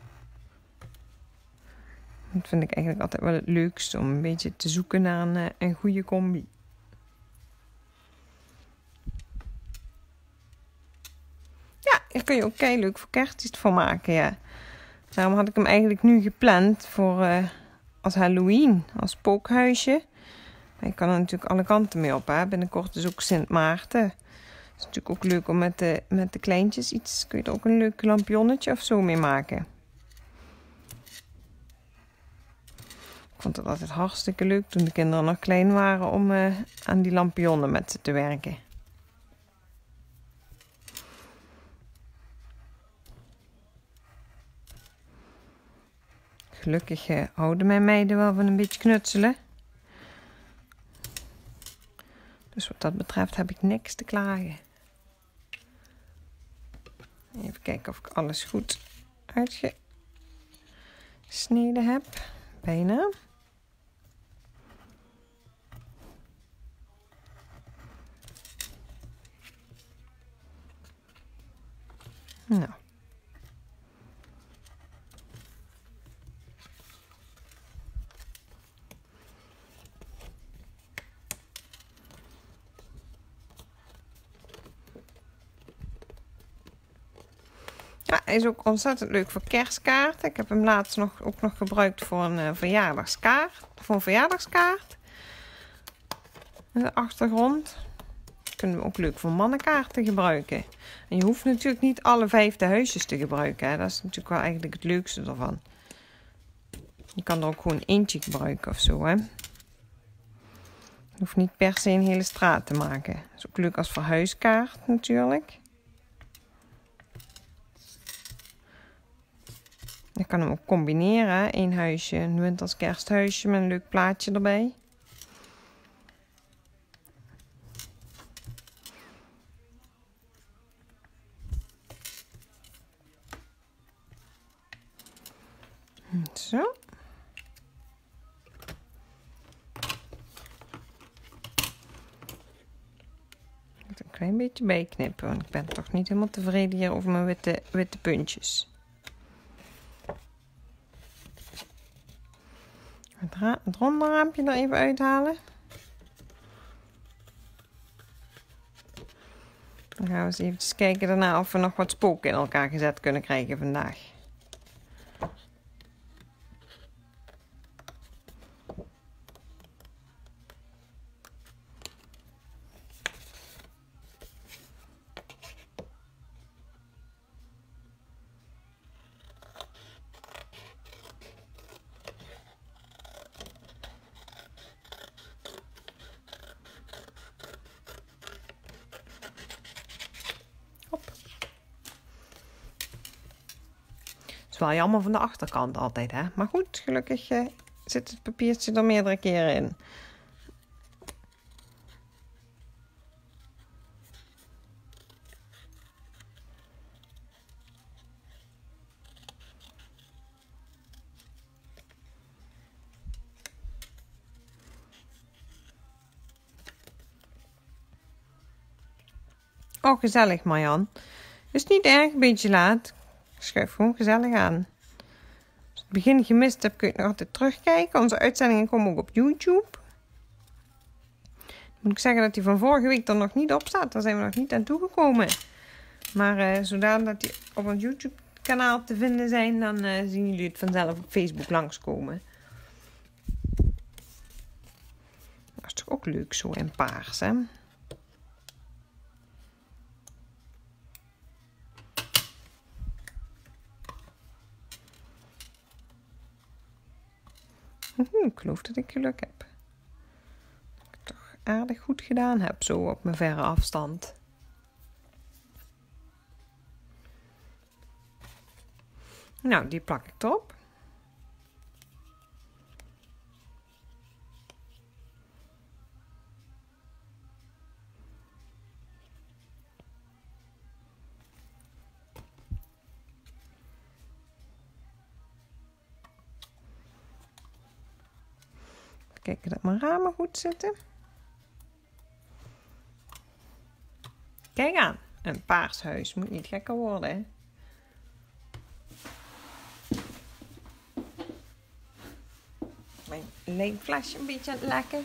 Dat vind ik eigenlijk altijd wel het leukste. Om een beetje te zoeken naar een, een goede combi. Ja, hier kun je ook kei leuk voor kerstjes voor maken. Ja. Daarom had ik hem eigenlijk nu gepland voor uh, als Halloween. Als spookhuisje. Maar je kan er natuurlijk alle kanten mee op. Hè. Binnenkort is ook Sint Maarten. Het is natuurlijk ook leuk om met de, met de kleintjes iets. Kun je er ook een leuk lampionnetje of zo mee maken. Ik vond het altijd hartstikke leuk toen de kinderen nog klein waren om uh, aan die lampionnen met ze te werken. Gelukkig uh, houden mijn meiden wel van een beetje knutselen. Dus wat dat betreft heb ik niks te klagen. Even kijken of ik alles goed uitgesneden heb. Bijna. Nou. Ja, hij is ook ontzettend leuk voor kerstkaarten. Ik heb hem laatst nog, ook nog gebruikt voor een uh, verjaardagskaart. Voor een verjaardagskaart. In de achtergrond. Kunnen we ook leuk voor mannenkaarten gebruiken. En je hoeft natuurlijk niet alle vijf de huisjes te gebruiken. Hè. Dat is natuurlijk wel eigenlijk het leukste ervan. Je kan er ook gewoon eentje gebruiken of zo. Hè. Je hoeft niet per se een hele straat te maken. Dat is ook leuk als verhuiskaart natuurlijk. Je kan hem ook combineren. Eén huisje, een winters kersthuisje met een leuk plaatje erbij. Zo. Een klein beetje bijknippen, want ik ben toch niet helemaal tevreden hier over mijn witte, witte puntjes. Het, het ronde raampje er even uithalen. Dan gaan we eens even kijken daarna of we nog wat spoken in elkaar gezet kunnen krijgen vandaag. Het is wel jammer van de achterkant altijd, hè. Maar goed, gelukkig uh, zit het papiertje er meerdere keren in. Oh, gezellig, Marjan. Is niet erg, een beetje laat. Schuif gewoon gezellig aan. Als je het begin gemist hebt, kun je nog altijd terugkijken. Onze uitzendingen komen ook op YouTube. Dan moet ik zeggen dat die van vorige week er nog niet op staat. Daar zijn we nog niet aan toegekomen. Maar uh, zodra dat die op ons YouTube kanaal te vinden zijn, dan uh, zien jullie het vanzelf op Facebook langskomen. Dat is toch ook leuk zo in paars, hè? Ik geloof dat ik geluk heb. Dat ik het toch aardig goed gedaan heb, zo op mijn verre afstand. Nou, die plak ik erop. Kijken dat mijn ramen goed zitten. Kijk aan, een paars huis moet niet gekker worden, hè? Mijn leemflesje een beetje aan het lekken.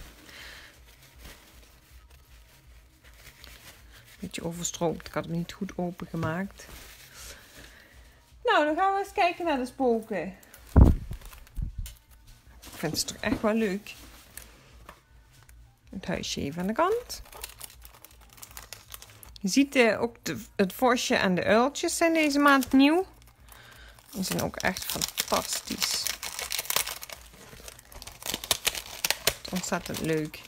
Beetje overstroomd, ik had hem niet goed opengemaakt. Nou, dan gaan we eens kijken naar de spoken. Ik vind het toch echt wel leuk. Het huisje even aan de kant. Je ziet uh, ook de, het vosje en de uiltjes zijn deze maand nieuw. Die zijn ook echt fantastisch. Ontzettend leuk.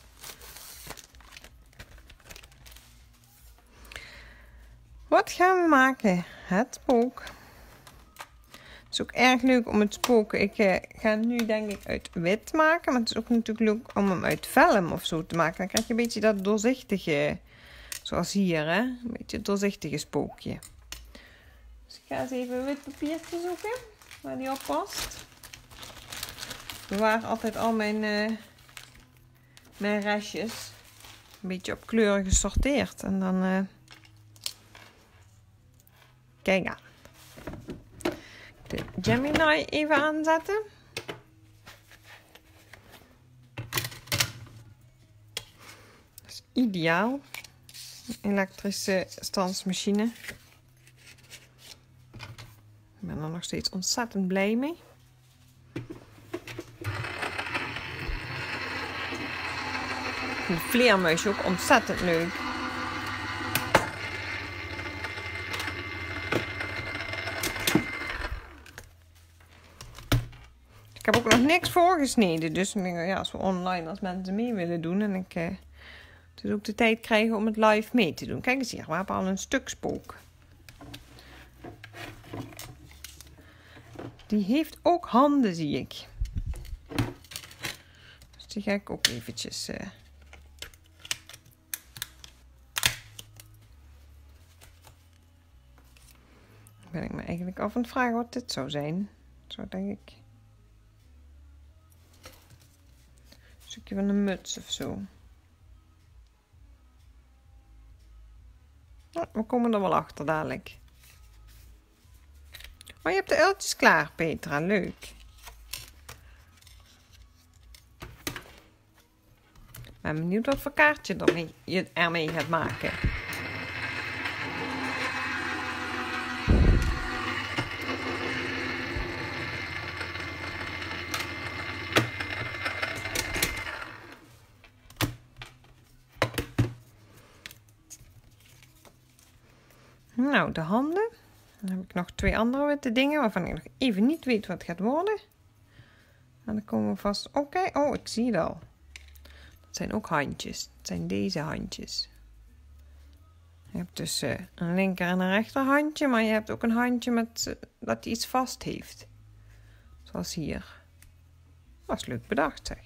Wat gaan we maken? Het spook. Het is ook erg leuk om het spoken. Ik uh, ga hem nu denk ik uit wit maken. Maar het is ook natuurlijk leuk om hem uit vellum of zo te maken. Dan krijg je een beetje dat doorzichtige. Zoals hier, hè. Een beetje het doorzichtige spookje. Dus ik ga eens even een wit papiertje zoeken. Waar die op past. Ik bewaar altijd al mijn, uh, mijn restjes. Een beetje op kleuren gesorteerd. En dan... Uh, kijk aan. De Gemini even aanzetten. Dat is ideaal. Een elektrische standsmachine. Ik ben er nog steeds ontzettend blij mee. De vleermuis ook ontzettend leuk. Ik heb ook nog niks voorgesneden. Dus ja, als we online als mensen mee willen doen. En ik uh, dus ook de tijd krijgen om het live mee te doen. Kijk eens hier, we hebben al een stuk spook. die heeft ook handen, zie ik. Dus die ga ik ook eventjes... Uh... ben ik me eigenlijk af aan het vragen wat dit zou zijn. Zo denk ik. Een stukje van een muts of zo. Nou, we komen er wel achter dadelijk. Maar je hebt de uiltjes klaar, Petra. Leuk. Ik ben benieuwd wat voor kaartje ermee, je ermee gaat maken. Nou, de handen. Dan heb ik nog twee andere witte dingen waarvan ik nog even niet weet wat het gaat worden. En dan komen we vast... Oké, okay. Oh, ik zie het al. Dat zijn ook handjes. Het zijn deze handjes. Je hebt dus uh, een linker en een rechter handje, maar je hebt ook een handje met, uh, dat iets vast heeft. Zoals hier. Dat is leuk bedacht, zeg.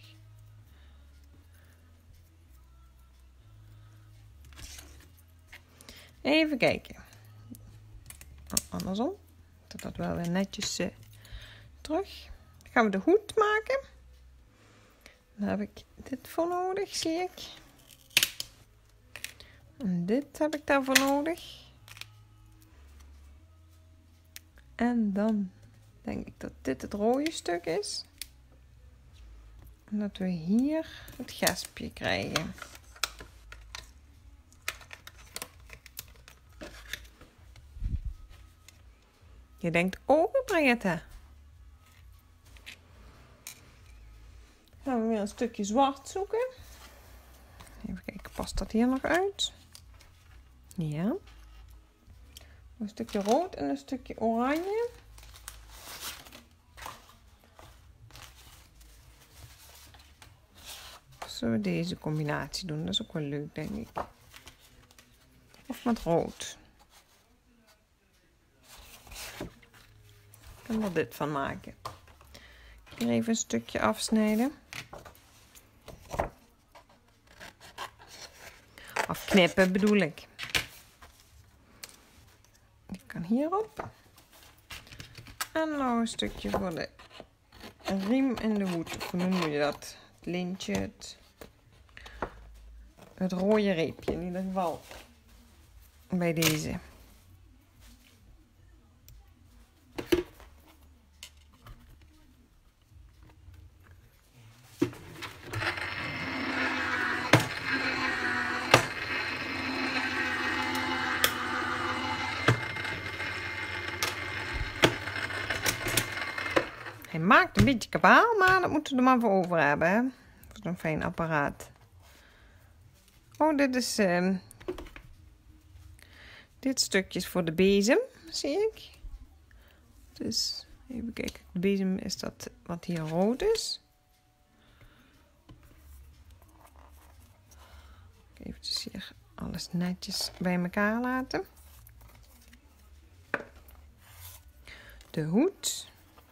Even kijken. Andersom. Dat dat wel weer netjes uh, terug. Dan gaan we de hoed maken. Daar heb ik dit voor nodig, zie ik. En dit heb ik daarvoor nodig. En dan denk ik dat dit het rode stuk is. En dat we hier het gespje krijgen. Je denkt ogen, Brigitte. Gaan we weer een stukje zwart zoeken. Even kijken, past dat hier nog uit? Ja. Een stukje rood en een stukje oranje. Zullen we deze combinatie doen? Dat is ook wel leuk, denk ik. Of met rood. Ik kan er dit van maken. Hier even een stukje afsnijden. Afknippen bedoel ik. Die kan hierop. En nog een stukje voor de riem en de hoed. Hoe noem je dat? Het lintje, het, het rode reepje in ieder geval. Bij deze. Hij maakt een beetje kabaal, maar dat moeten we er maar voor over hebben. Hè? Voor zo'n fijn apparaat. Oh, dit is... Uh, dit stukje is voor de bezem, zie ik. Dus, even kijken. De bezem is dat wat hier rood is. Even hier alles netjes bij elkaar laten. De hoed.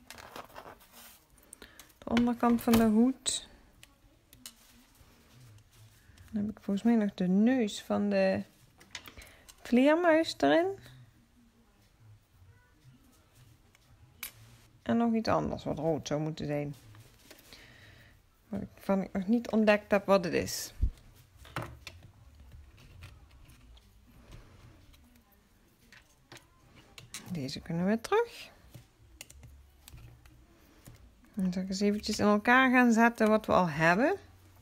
De onderkant van de hoed. Dan heb ik volgens mij nog de neus van de vleermuis erin. En nog iets anders wat rood zou moeten zijn. Waarvan ik nog niet ontdekt heb wat het is. Deze kunnen we terug. Dan zal ik eens eventjes in elkaar gaan zetten wat we al hebben.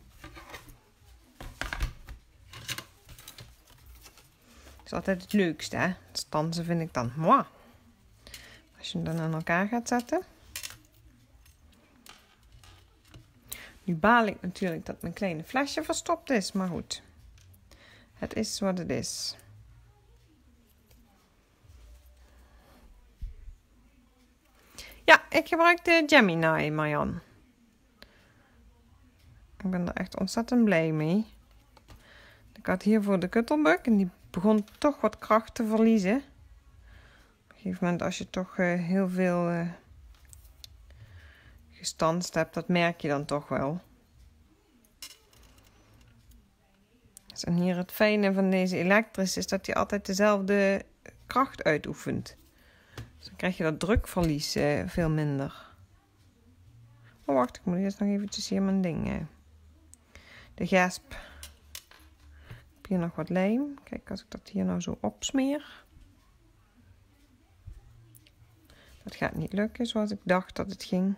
Dat is altijd het leukste, hè? Stansen vind ik dan moi. Als je hem dan aan elkaar gaat zetten. Nu baal ik natuurlijk dat mijn kleine flesje verstopt is, maar goed. Het is wat het is. Ja, ik gebruik de Gemini, Marjan. Ik ben er echt ontzettend blij mee. Ik had hiervoor de Cuttlebug en die begon toch wat kracht te verliezen. Op een gegeven moment als je toch uh, heel veel uh, gestanst hebt, dat merk je dan toch wel. En hier het fijne van deze elektrische is dat hij altijd dezelfde kracht uitoefent. Dus dan krijg je dat drukverlies uh, veel minder. Oh wacht, ik moet eerst nog eventjes hier mijn ding. Uh. De gesp. Ik heb hier nog wat lijm. Kijk, als ik dat hier nou zo opsmeer. Dat gaat niet lukken zoals ik dacht dat het ging.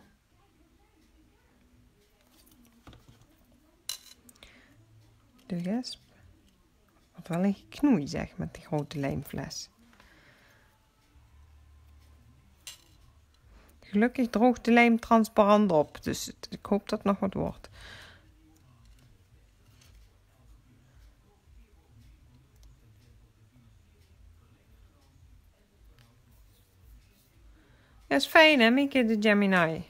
De gesp. Wat wel een geknoei zeg met die grote lijmfles. Gelukkig droogt de lijm transparant op, dus het, ik hoop dat het nog wat wordt. Dat is fijn hè, Mieke, de Gemini.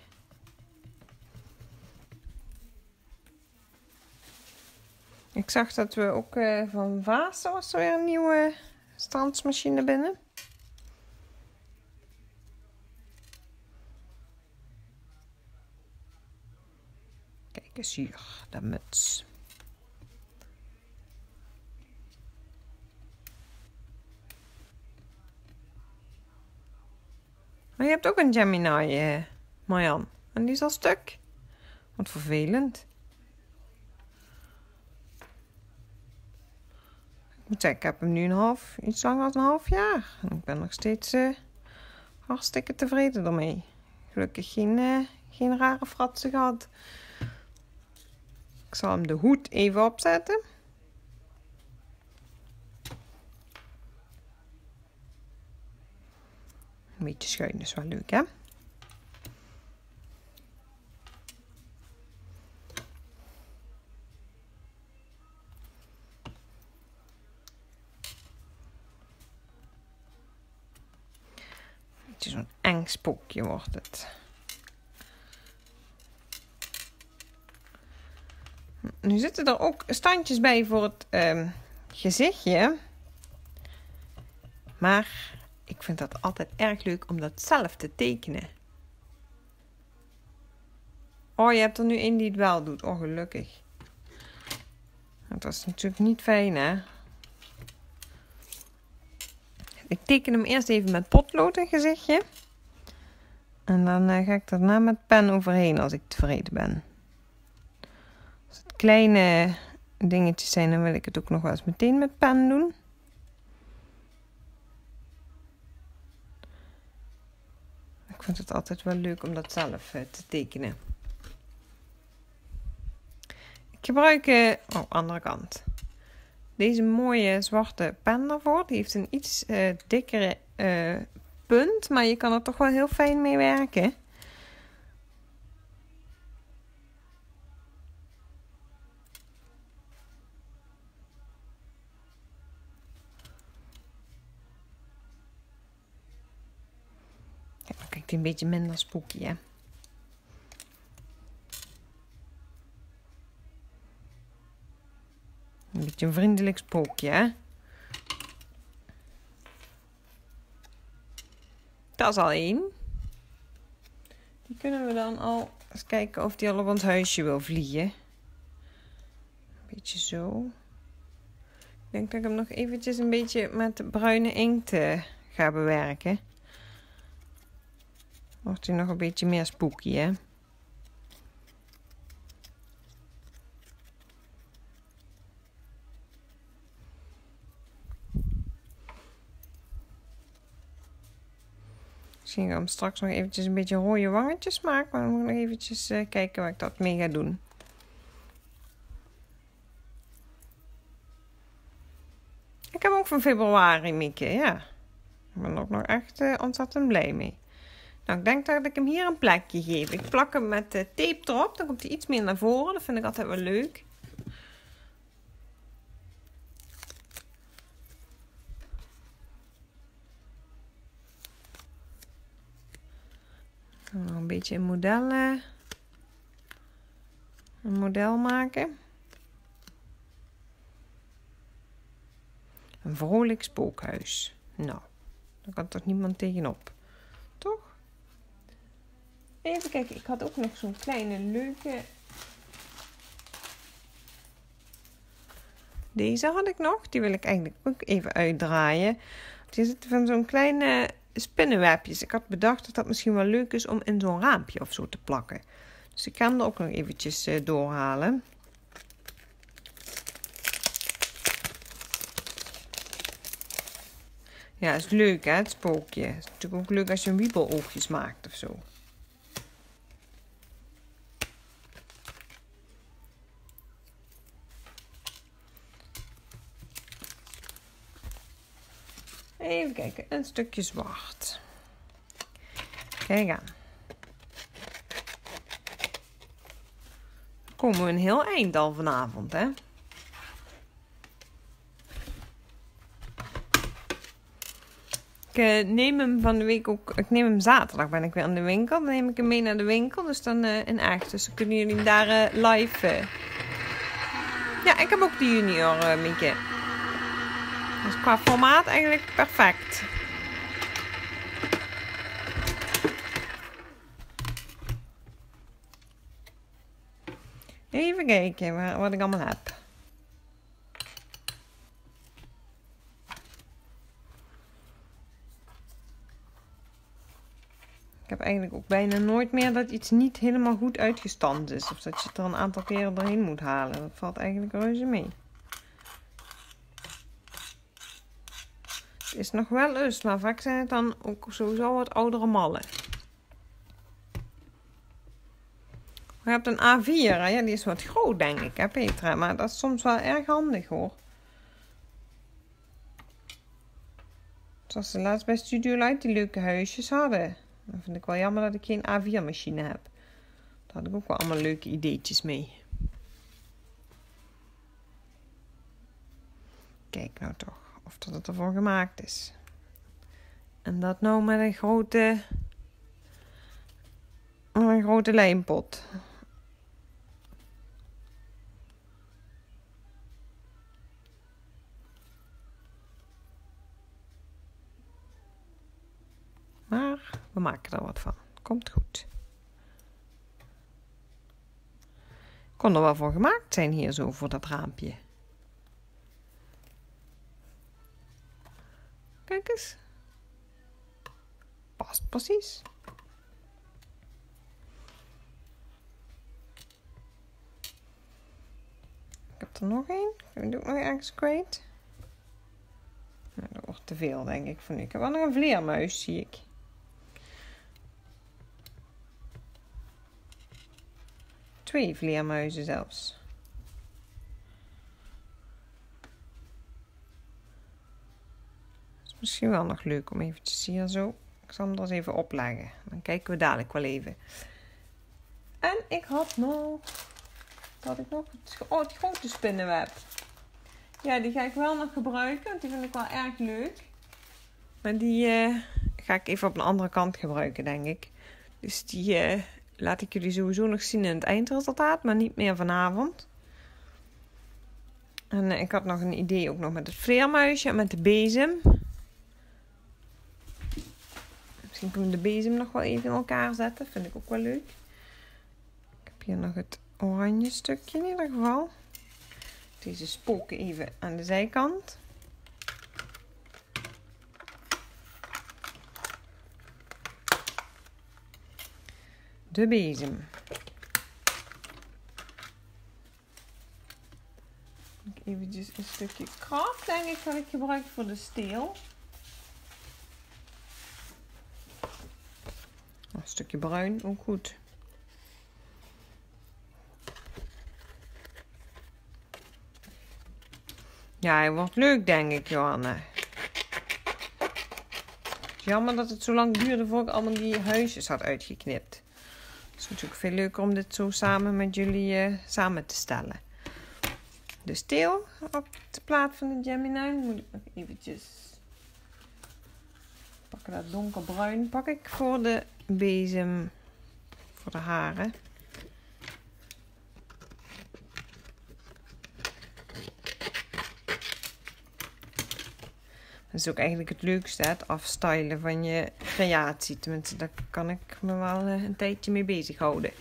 Ik zag dat we ook uh, van Vasa was er weer een nieuwe strandsmachine binnen. Kijk eens hier, de muts. Maar je hebt ook een Gemini, uh, Marjan. En die is al stuk. Wat vervelend. Ik moet zeggen, ik heb hem nu een half, iets langer dan een half jaar. En ik ben nog steeds uh, hartstikke tevreden ermee. Gelukkig geen, uh, geen rare fratsen gehad. Ik zal hem de hoed even opzetten. Een beetje schuin is wel leuk, hè? Zo'n eng spookje wordt het. Nu zitten er ook standjes bij voor het um, gezichtje. Maar ik vind dat altijd erg leuk om dat zelf te tekenen. Oh, je hebt er nu één die het wel doet. Oh, gelukkig. Dat is natuurlijk niet fijn, hè? Ik teken hem eerst even met potlood een gezichtje. En dan uh, ga ik daarna met pen overheen als ik tevreden ben. Als het kleine dingetjes zijn, dan wil ik het ook nog wel eens meteen met pen doen. Ik vind het altijd wel leuk om dat zelf uh, te tekenen. Ik gebruik, uh, oh, andere kant. Deze mooie zwarte pen daarvoor. Die heeft een iets uh, dikkere uh, punt, maar je kan er toch wel heel fijn mee werken. Kijk, dan kijkt hij een beetje minder spooky, hè. Een beetje een vriendelijk spookje, hè. Dat is al één. Die kunnen we dan al eens kijken of die al op ons huisje wil vliegen. Een beetje zo. Ik denk dat ik hem nog eventjes een beetje met bruine inkt uh, ga bewerken. Wordt hij nog een beetje meer spooky, hè. Misschien ga ik hem straks nog eventjes een beetje rode wangetjes maken. Maar dan moet ik nog eventjes uh, kijken waar ik dat mee ga doen. Ik heb ook van februari, Mieke, ja. Ik ben er ook nog echt uh, ontzettend blij mee. Nou, ik denk dat ik hem hier een plekje geef. Ik plak hem met uh, tape erop. Dan komt hij iets meer naar voren. Dat vind ik altijd wel leuk. Nog een beetje een model, uh, een model maken. Een vrolijk spookhuis. Nou, daar kan toch niemand tegenop. Toch? Even kijken, ik had ook nog zo'n kleine leuke. Deze had ik nog. Die wil ik eigenlijk ook even uitdraaien. Die zitten van zo'n kleine spinnenwebjes. Ik had bedacht dat dat misschien wel leuk is om in zo'n raampje of zo te plakken. Dus ik ga hem er ook nog eventjes uh, doorhalen. Ja, is leuk hè, het spookje. Het is natuurlijk ook leuk als je een wiebeloogjes maakt of zo. Even kijken, een stukje zwart. Kijk aan. Dan komen we een heel eind al vanavond, hè. Ik uh, neem hem van de week ook, ik neem hem zaterdag ben ik weer in de winkel. Dan neem ik hem mee naar de winkel, dus dan uh, in echt. Dus dan kunnen jullie daar uh, live... Uh... Ja, ik heb ook de junior, uh, Mieke. Dus qua formaat eigenlijk perfect. Even kijken waar, wat ik allemaal heb. Ik heb eigenlijk ook bijna nooit meer dat iets niet helemaal goed uitgestand is. Of dat je het er een aantal keren doorheen moet halen. Dat valt eigenlijk reuze mee. Het is nog wel eens, maar vaak zijn het dan ook sowieso wat oudere mallen. Je hebt een A vier, hè? Ja, die is wat groot denk ik, hè Petra? Maar dat is soms wel erg handig hoor. Zoals ze laatst bij Studio Light die leuke huisjes hadden. Dan vind ik wel jammer dat ik geen A vier machine heb. Daar had ik ook wel allemaal leuke ideetjes mee. Kijk nou toch, of dat het ervoor gemaakt is. En dat nou met een grote, een grote lijmpot. Maar we maken er wat van. Komt goed. Kon er wel voor gemaakt zijn hier zo voor dat raampje. Kijk eens. Past precies. Ik heb er nog één. Heb je ook nog ergens kwijt? Nou, dat wordt te veel denk ik voor nu. Ik heb wel nog een vleermuis zie ik. Twee vleermuizen zelfs. Dat is misschien wel nog leuk om eventjes hier zo. Ik zal hem er eens even opleggen. Dan kijken we dadelijk wel even. En ik had nog... Wat had ik nog? Oh, het grote spinnenweb. Ja, die ga ik wel nog gebruiken. Want die vind ik wel erg leuk. Maar die uh, ga ik even op een andere kant gebruiken, denk ik. Dus die... Uh, laat ik jullie sowieso nog zien in het eindresultaat, maar niet meer vanavond. En uh, ik had nog een idee ook nog met het vleermuisje en met de bezem. Misschien kunnen we de bezem nog wel even in elkaar zetten. Vind ik ook wel leuk. Ik heb hier nog het oranje stukje in ieder geval. Deze spoken even aan de zijkant. De bezem. Even een stukje kracht denk ik wat ik gebruik voor de steel. Een stukje bruin, ook goed. Ja, hij wordt leuk denk ik, Johanna. Jammer dat het zo lang duurde voordat ik allemaal die huisjes had uitgeknipt. Het is natuurlijk veel leuker om dit zo samen met jullie uh, samen te stellen. De steel op de plaat van de Gemini moet ik nog eventjes pakken. Dat donkerbruin pak ik voor de bezem, voor de haren. Dat is ook eigenlijk het leukste, het afstylen van je creatie. Tenminste, daar kan ik me wel een tijdje mee bezighouden.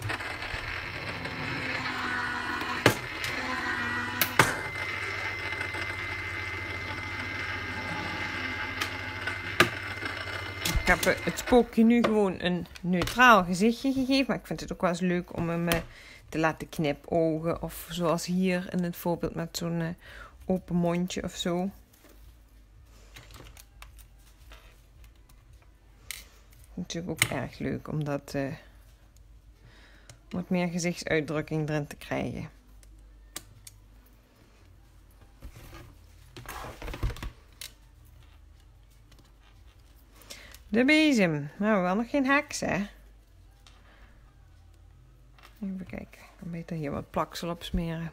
Ik heb het spookje nu gewoon een neutraal gezichtje gegeven. Maar ik vind het ook wel eens leuk om hem te laten knipogen. Of zoals hier in het voorbeeld met zo'n open mondje of zo. Natuurlijk ook erg leuk om dat uh, wat meer gezichtsuitdrukking erin te krijgen. De bezem. Nou, wel nog geen heks, hè? Even kijken. Ik kan beter hier wat plaksel op smeren.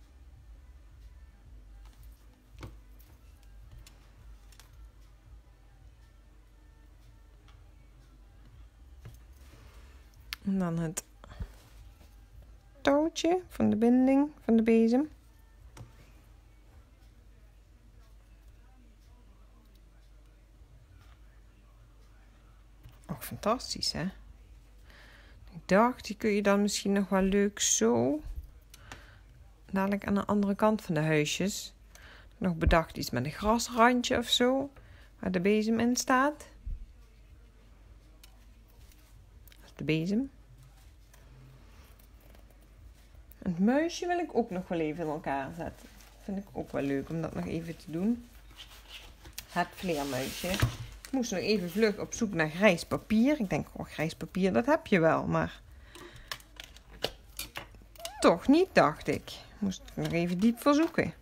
En dan het touwtje van de binding van de bezem. Ook fantastisch, hè? Ik dacht, die kun je dan misschien nog wel leuk zo. Dadelijk aan de andere kant van de huisjes. Nog bedacht iets met een grasrandje of zo. Waar de bezem in staat. Dat is de bezem. En het muisje wil ik ook nog wel even in elkaar zetten. Vind ik ook wel leuk om dat nog even te doen. Het vleermuisje. Ik moest nog even vlug op zoek naar grijs papier. Ik denk, oh, grijs papier, dat heb je wel. Maar toch niet, dacht ik. Moest ik nog even diep voor zoeken.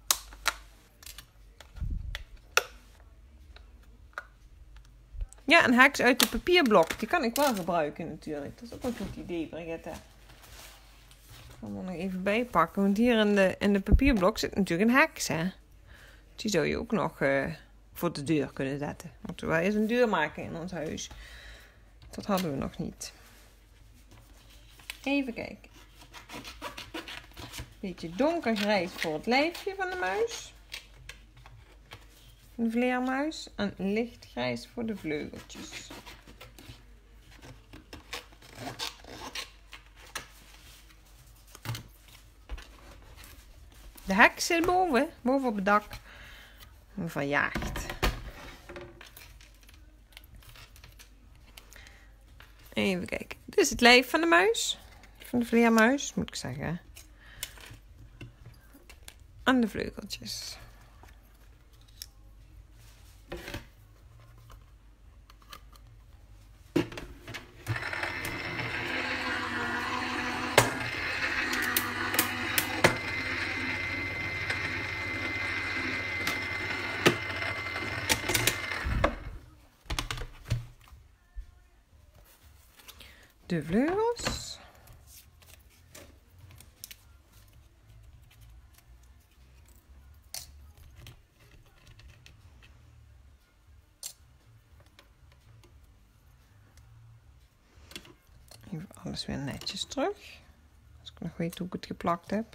Ja, een heks uit de papierblok. Die kan ik wel gebruiken natuurlijk. Dat is ook een goed idee, Brigitte. Ik ga hem er nog even bijpakken. Want hier in de, in de papierblok zit natuurlijk een heks, hè. Die zou je ook nog uh, voor de deur kunnen zetten. Moeten we wel eens een deur maken in ons huis. Dat hadden we nog niet. Even kijken. Beetje donkergrijs voor het lijfje van de muis. Een vleermuis. En lichtgrijs voor de vleugeltjes. De heks zit boven. Boven op het dak. Verjaagd. Even kijken. Dit is het lijf van de muis. Van de vleermuis, moet ik zeggen. En de vleugeltjes. De vleugels. Even alles weer netjes terug. Als ik nog weet hoe ik het geplakt heb.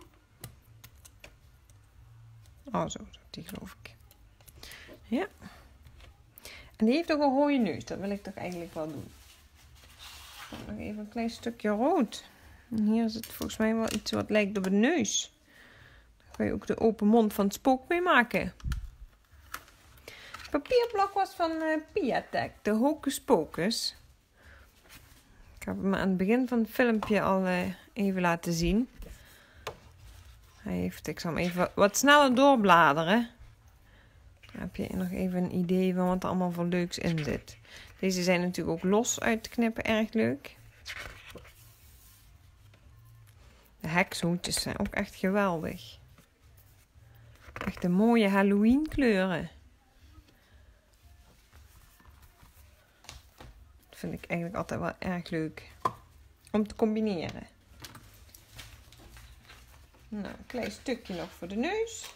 Oh, zo, die geloof ik. Ja. En die heeft ook een rode neus. Dat wil ik toch eigenlijk wel doen. Nog even een klein stukje rood. En hier zit volgens mij wel iets wat lijkt op een neus. Daar kan je ook de open mond van het spook mee maken. Het papierblok was van uh, Piatek, de Hocus Pocus. Ik heb hem aan het begin van het filmpje al uh, even laten zien. Hij heeft, ik zal hem even wat sneller doorbladeren. Dan heb je nog even een idee van wat er allemaal voor leuks in zit. Deze zijn natuurlijk ook los uit te knippen, erg leuk. De hekshoedjes zijn ook echt geweldig. Echt een mooie Halloween kleuren. Dat vind ik eigenlijk altijd wel erg leuk om te combineren. Nou, een klein stukje nog voor de neus.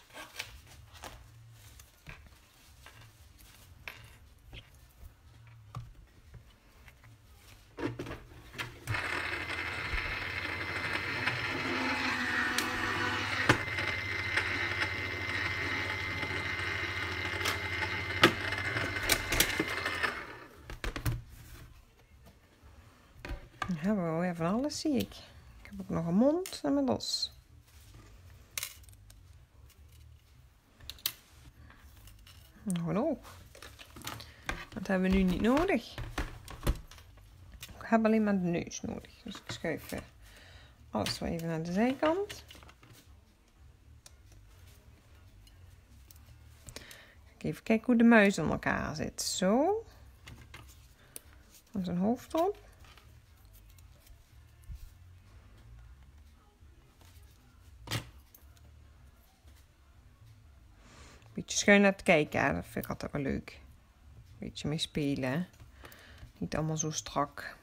hebben we weer van alles, zie ik. Ik heb ook nog een mond en mijn los. Nog een oog. Dat hebben we nu niet nodig. Ik heb alleen maar de neus nodig. Dus ik schuif alles wel even naar de zijkant. Even kijken hoe de muis aan elkaar zit. Zo. Van zijn hoofd op. Beetje schuin laten kijken, hè? Dat vind ik altijd wel leuk. Beetje mee spelen, hè? Niet allemaal zo strak.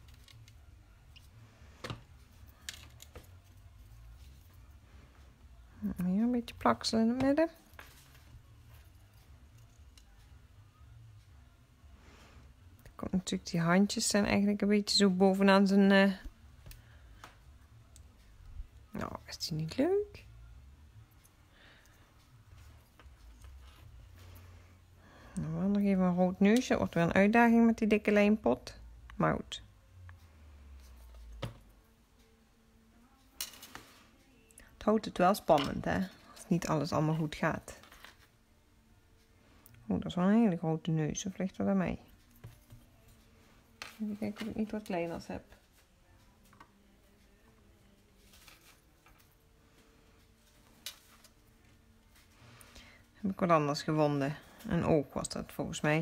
Hier een beetje plakselen in het midden. Dan komt natuurlijk die handjes zijn eigenlijk een beetje zo bovenaan zijn... Uh... Nou, is die niet leuk? Nou, nog even een rood neusje. Dat wordt weer een uitdaging met die dikke lijmpot. Maar goed. Het houdt het wel spannend, hè. Als niet alles allemaal goed gaat. Oh, dat is wel een hele grote neus. Of ligt er bij mij? Even kijken of ik niet wat kleiners heb. Heb ik wat anders gevonden. Een oog was dat volgens mij.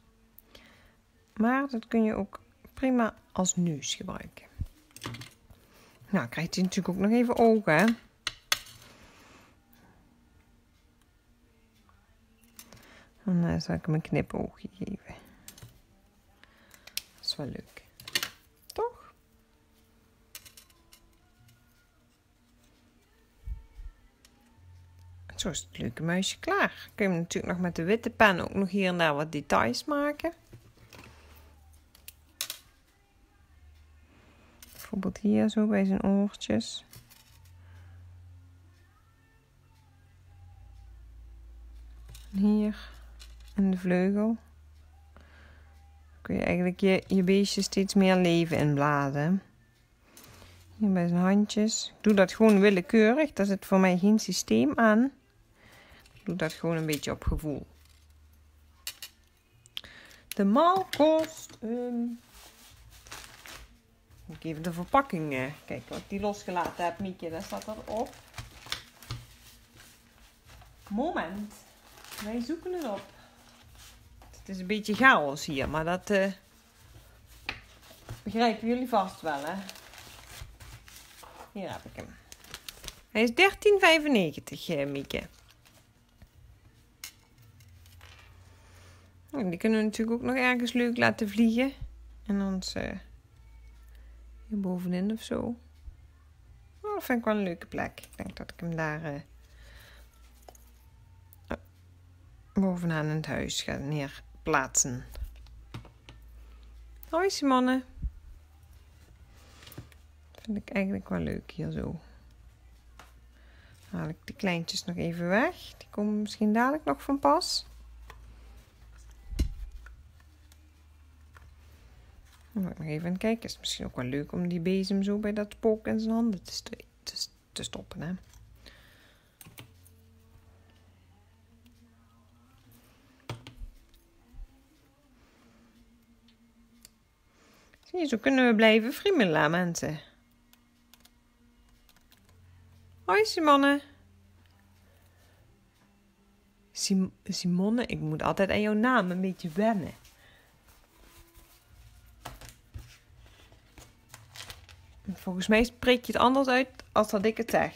Maar dat kun je ook prima als neus gebruiken. Nou, krijgt hij natuurlijk ook nog even ogen, hè. Dan uh, zal ik hem een knipoogje geven. Dat is wel leuk. Toch? Zo is het leuke muisje klaar. Kun je hem natuurlijk nog met de witte pen ook nog hier en daar wat details maken. Bijvoorbeeld hier zo bij zijn oortjes. Hier in de vleugel. Dan kun je eigenlijk je, je beestje steeds meer leven inblazen. Hier bij zijn handjes. Ik doe dat gewoon willekeurig. Daar zit voor mij geen systeem aan. Ik doe dat gewoon een beetje op gevoel. De maal kost... Um... Ik even de verpakking uh, kijken wat ik die losgelaten heb, Mieke. Daar staat dat op. Moment. Wij zoeken het op. Het is een beetje chaos hier, maar dat uh, begrijpen jullie vast wel, hè. Hier heb ik hem. Hij is dertien vijfennegentig, uh, Mieke. En die kunnen we natuurlijk ook nog ergens leuk laten vliegen. En ons uh, hier bovenin of zo. Oh, dat vind ik wel een leuke plek. Ik denk dat ik hem daar uh, uh, bovenaan in het huis ga neerplaatsen. Hoi Simone. Dat vind ik eigenlijk wel leuk hier zo. Dan haal ik de kleintjes nog even weg. Die komen misschien dadelijk nog van pas. Dan moet ik nog even kijken. Het is misschien ook wel leuk om die bezem zo bij dat spook in zijn handen te, st te, te stoppen. Hè? Zie je, zo kunnen we blijven friemelen, mensen. Hoi Simone. Sim Simone, ik moet altijd aan jouw naam een beetje wennen. Volgens mij spreek je het anders uit als dat ik het zeg.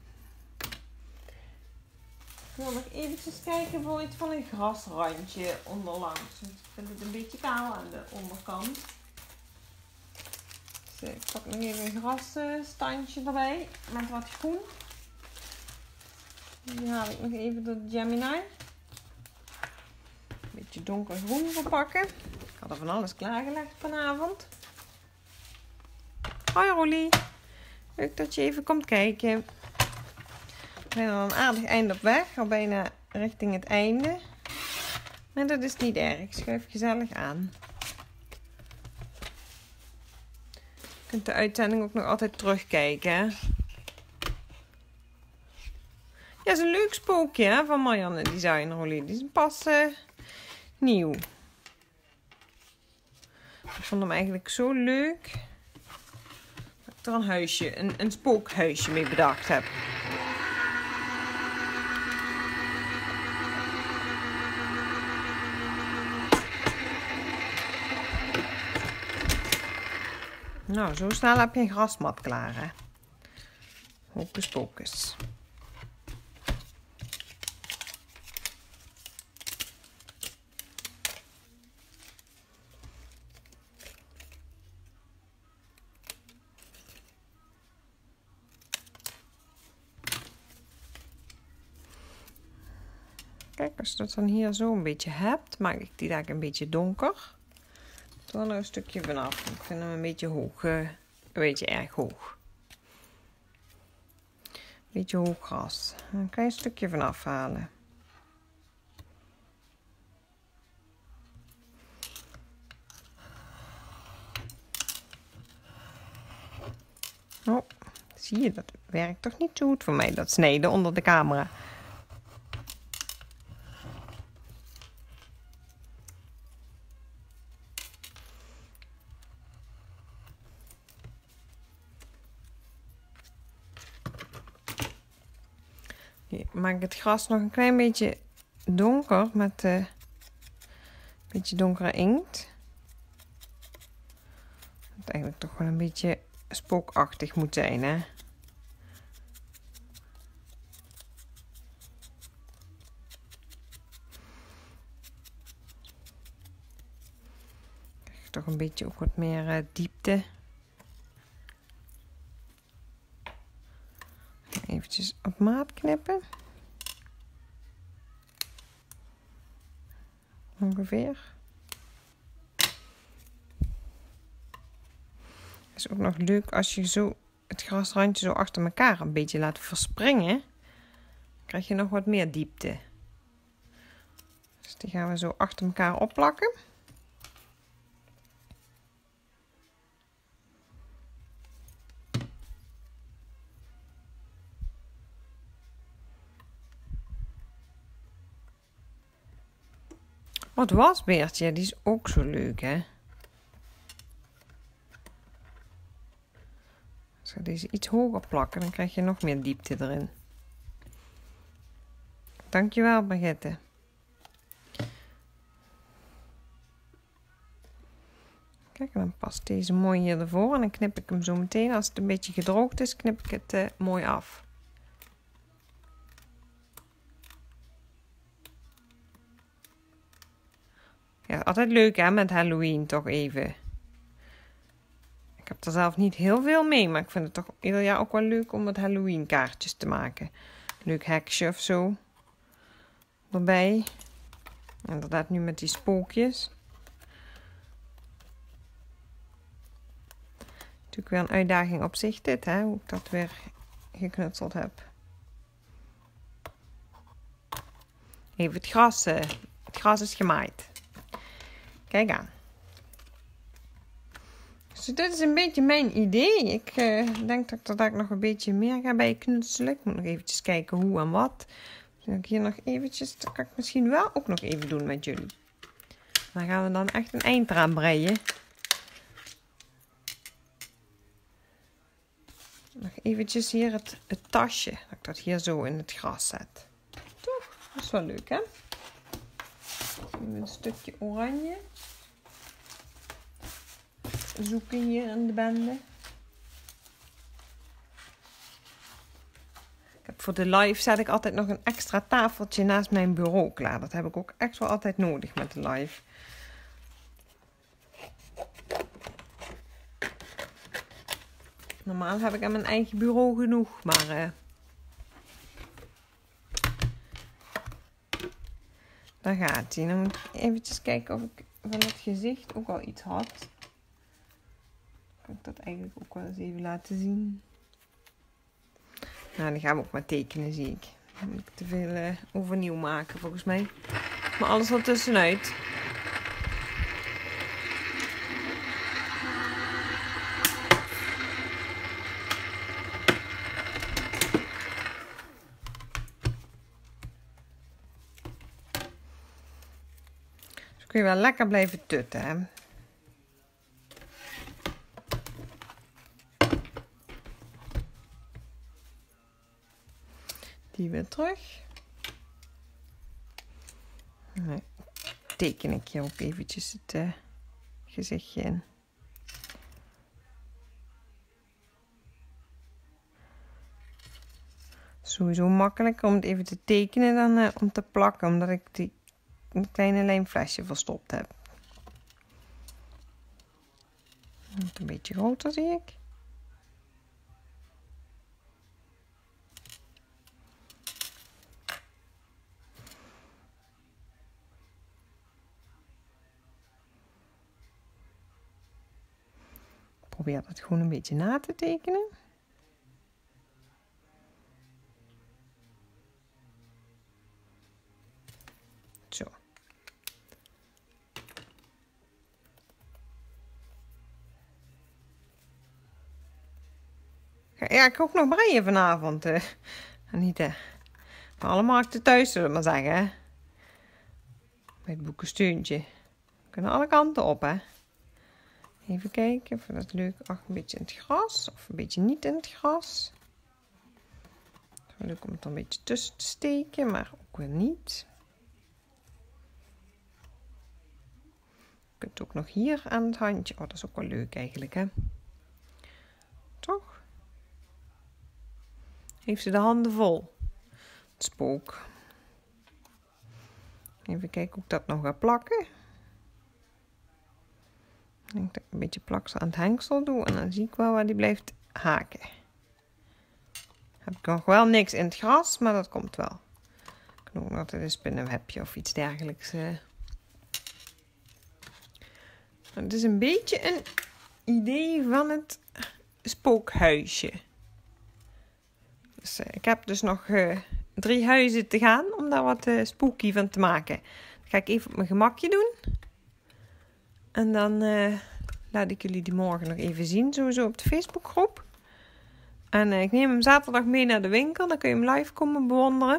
Ik wil nog eventjes kijken voor iets van een grasrandje onderlangs. Ik vind het een beetje kaal aan de onderkant. Dus ik pak nog even een grasstandje erbij met wat groen. Die haal ik nog even door de Gemini. Een beetje donkergroen verpakken. Ik had er van alles klaargelegd vanavond. Hoi Rolie, leuk dat je even komt kijken. We zijn al een aardig eind op weg, al bijna richting het einde. Maar dat is niet erg, schuif gezellig aan. Ik Je kunt de uitzending ook nog altijd terugkijken, hè? Ja, is een leuk spookje, hè, van Marianne Designer. Die is pas uh, nieuw. Ik vond hem eigenlijk zo leuk dat ik er een huisje, een, een spookhuisje mee bedacht heb. Nou, zo snel heb je een grasmat klaar, hè. Hocus pocus. Kijk, als je dat dan hier zo een beetje hebt, maak ik die daar een beetje donker. Er er een stukje vanaf. Ik vind hem een beetje hoog. Uh, een beetje erg hoog. Een beetje hoog gras. Een klein stukje vanaf halen. Oh, zie je, dat werkt toch niet zo goed voor mij, dat snijden onder de camera. Ik maak het gras nog een klein beetje donker met een uh, beetje donkere inkt. Het eigenlijk toch wel een beetje spookachtig moet zijn, hè? Krijg je toch een beetje ook wat meer uh, diepte. Eventjes op maat knippen. Ongeveer. Is ook nog leuk als je zo het grasrandje zo achter elkaar een beetje laat verspringen. Dan krijg je nog wat meer diepte. Dus die gaan we zo achter elkaar opplakken. Wat wasbeertje, die is ook zo leuk, hè? Als we deze iets hoger plakken, dan krijg je nog meer diepte erin. Dankjewel, Brigitte. Kijk, dan past deze mooi hier ervoor. En dan knip ik hem zo meteen, als het een beetje gedroogd is, knip ik het uh, mooi af. Ja, altijd leuk, hè, met Halloween toch even. Ik heb er zelf niet heel veel mee, maar ik vind het toch ieder jaar ook wel leuk om wat Halloween kaartjes te maken. Leuk heksje of zo. Erbij. Inderdaad nu met die spookjes. Natuurlijk weer een uitdaging op zich dit, hè, hoe ik dat weer geknutseld heb. Even het gras, uh, het gras is gemaaid. Kijk aan. Dus dit is een beetje mijn idee. Ik uh, denk dat ik er daar nog een beetje meer ga bij knutselen. Ik moet nog eventjes kijken hoe en wat. Dus ik hier nog eventjes, dat kan ik misschien wel ook nog even doen met jullie. Dan gaan we dan echt een eind eraan breien. Nog eventjes hier het, het tasje. Dat ik dat hier zo in het gras zet. Toch? Dat is wel leuk, hè? Even een stukje oranje. Zoeken hier in de bende. Ik heb voor de live zet ik altijd nog een extra tafeltje naast mijn bureau klaar. Dat heb ik ook echt wel altijd nodig met de live. Normaal heb ik aan mijn eigen bureau genoeg, maar uh, daar gaat hij. Dan moet ik eventjes kijken of ik van het gezicht ook al iets had. Kan ik dat eigenlijk ook wel eens even laten zien. Nou, die gaan we ook maar tekenen, zie ik. Dan moet ik te veel uh, overnieuw maken, volgens mij. Maar alles wat tussenuit. kun je wel lekker blijven tutten, hè? Die weer terug. Dan teken ik hier ook eventjes het uh, gezichtje in. Sowieso makkelijker om het even te tekenen dan uh, om te plakken, omdat ik die een kleine lijmflesje verstopt heb. Het een beetje groter, zie ik. Ik probeer dat gewoon een beetje na te tekenen. Zo. Ja, ik ga ook nog breien vanavond, uh, Anita. Maar alle markten thuis, zullen we maar zeggen, hè. Bij het boekensteuntje. We kunnen alle kanten op, hè. Even kijken of we dat leuk... Ach, een beetje in het gras. Of een beetje niet in het gras. Het is wel leuk om het er een beetje tussen te steken, maar ook weer niet. Je kunt ook nog hier aan het handje. Oh, dat is ook wel leuk eigenlijk, hè. Toch? Heeft ze de handen vol. Het spook. Even kijken hoe ik dat nog ga plakken. Ik denk dat ik een beetje plaksel aan het hengsel doe. En dan zie ik wel waar die blijft haken. Heb ik nog wel niks in het gras, maar dat komt wel. Ik kan ook nog altijd een spinnenwebje of iets dergelijks. Het is een beetje een idee van het spookhuisje. Dus, uh, ik heb dus nog uh, drie huizen te gaan om daar wat uh, spooky van te maken. Dat ga ik even op mijn gemakje doen. En dan uh, laat ik jullie die morgen nog even zien, sowieso op de Facebookgroep. En uh, ik neem hem zaterdag mee naar de winkel, dan kun je hem live komen bewonderen.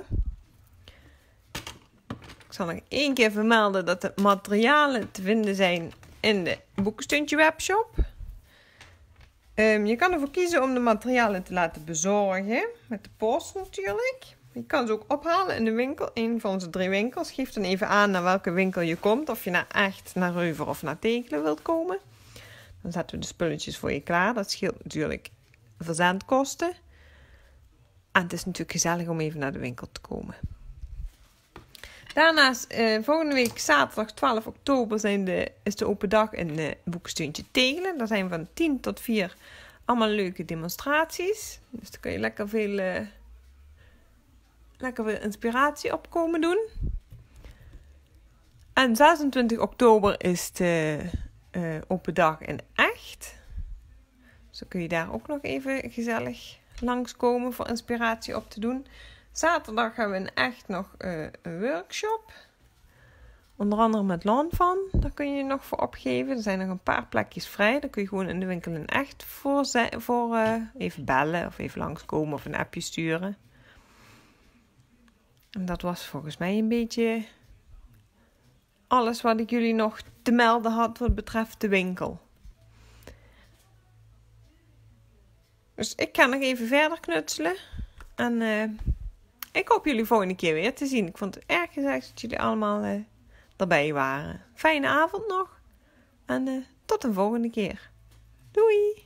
Ik zal nog één keer vermelden dat de materialen te vinden zijn in de Boekensteuntje webshop. Um, je kan ervoor kiezen om de materialen te laten bezorgen. Met de post natuurlijk. Je kan ze ook ophalen in de winkel. Een van onze drie winkels. Geef dan even aan naar welke winkel je komt. Of je naar Echt, naar Reuver of naar Tekelen wilt komen. Dan zetten we de spulletjes voor je klaar. Dat scheelt natuurlijk verzendkosten. En het is natuurlijk gezellig om even naar de winkel te komen. Daarnaast, eh, volgende week zaterdag twaalf oktober zijn de, is de open dag in de Boekensteuntje Tegelen. Daar zijn van tien tot vier allemaal leuke demonstraties. Dus daar kun je lekker veel, uh, lekker veel inspiratie op komen doen. En zesentwintig oktober is de uh, open dag in Echt. Dus dan kun je daar ook nog even gezellig langskomen voor inspiratie op te doen. Zaterdag hebben we in Echt nog uh, een workshop. Onder andere met Lanvan. Daar kun je je nog voor opgeven. Er zijn nog een paar plekjes vrij. Dan kun je gewoon in de winkel in Echt voor, voor uh, even bellen of even langskomen of een appje sturen. En dat was volgens mij een beetje alles wat ik jullie nog te melden had wat betreft de winkel. Dus ik ga nog even verder knutselen. En uh, ik hoop jullie volgende keer weer te zien. Ik vond het erg gezellig dat jullie allemaal uh, erbij waren. Fijne avond nog. En uh, tot een volgende keer. Doei!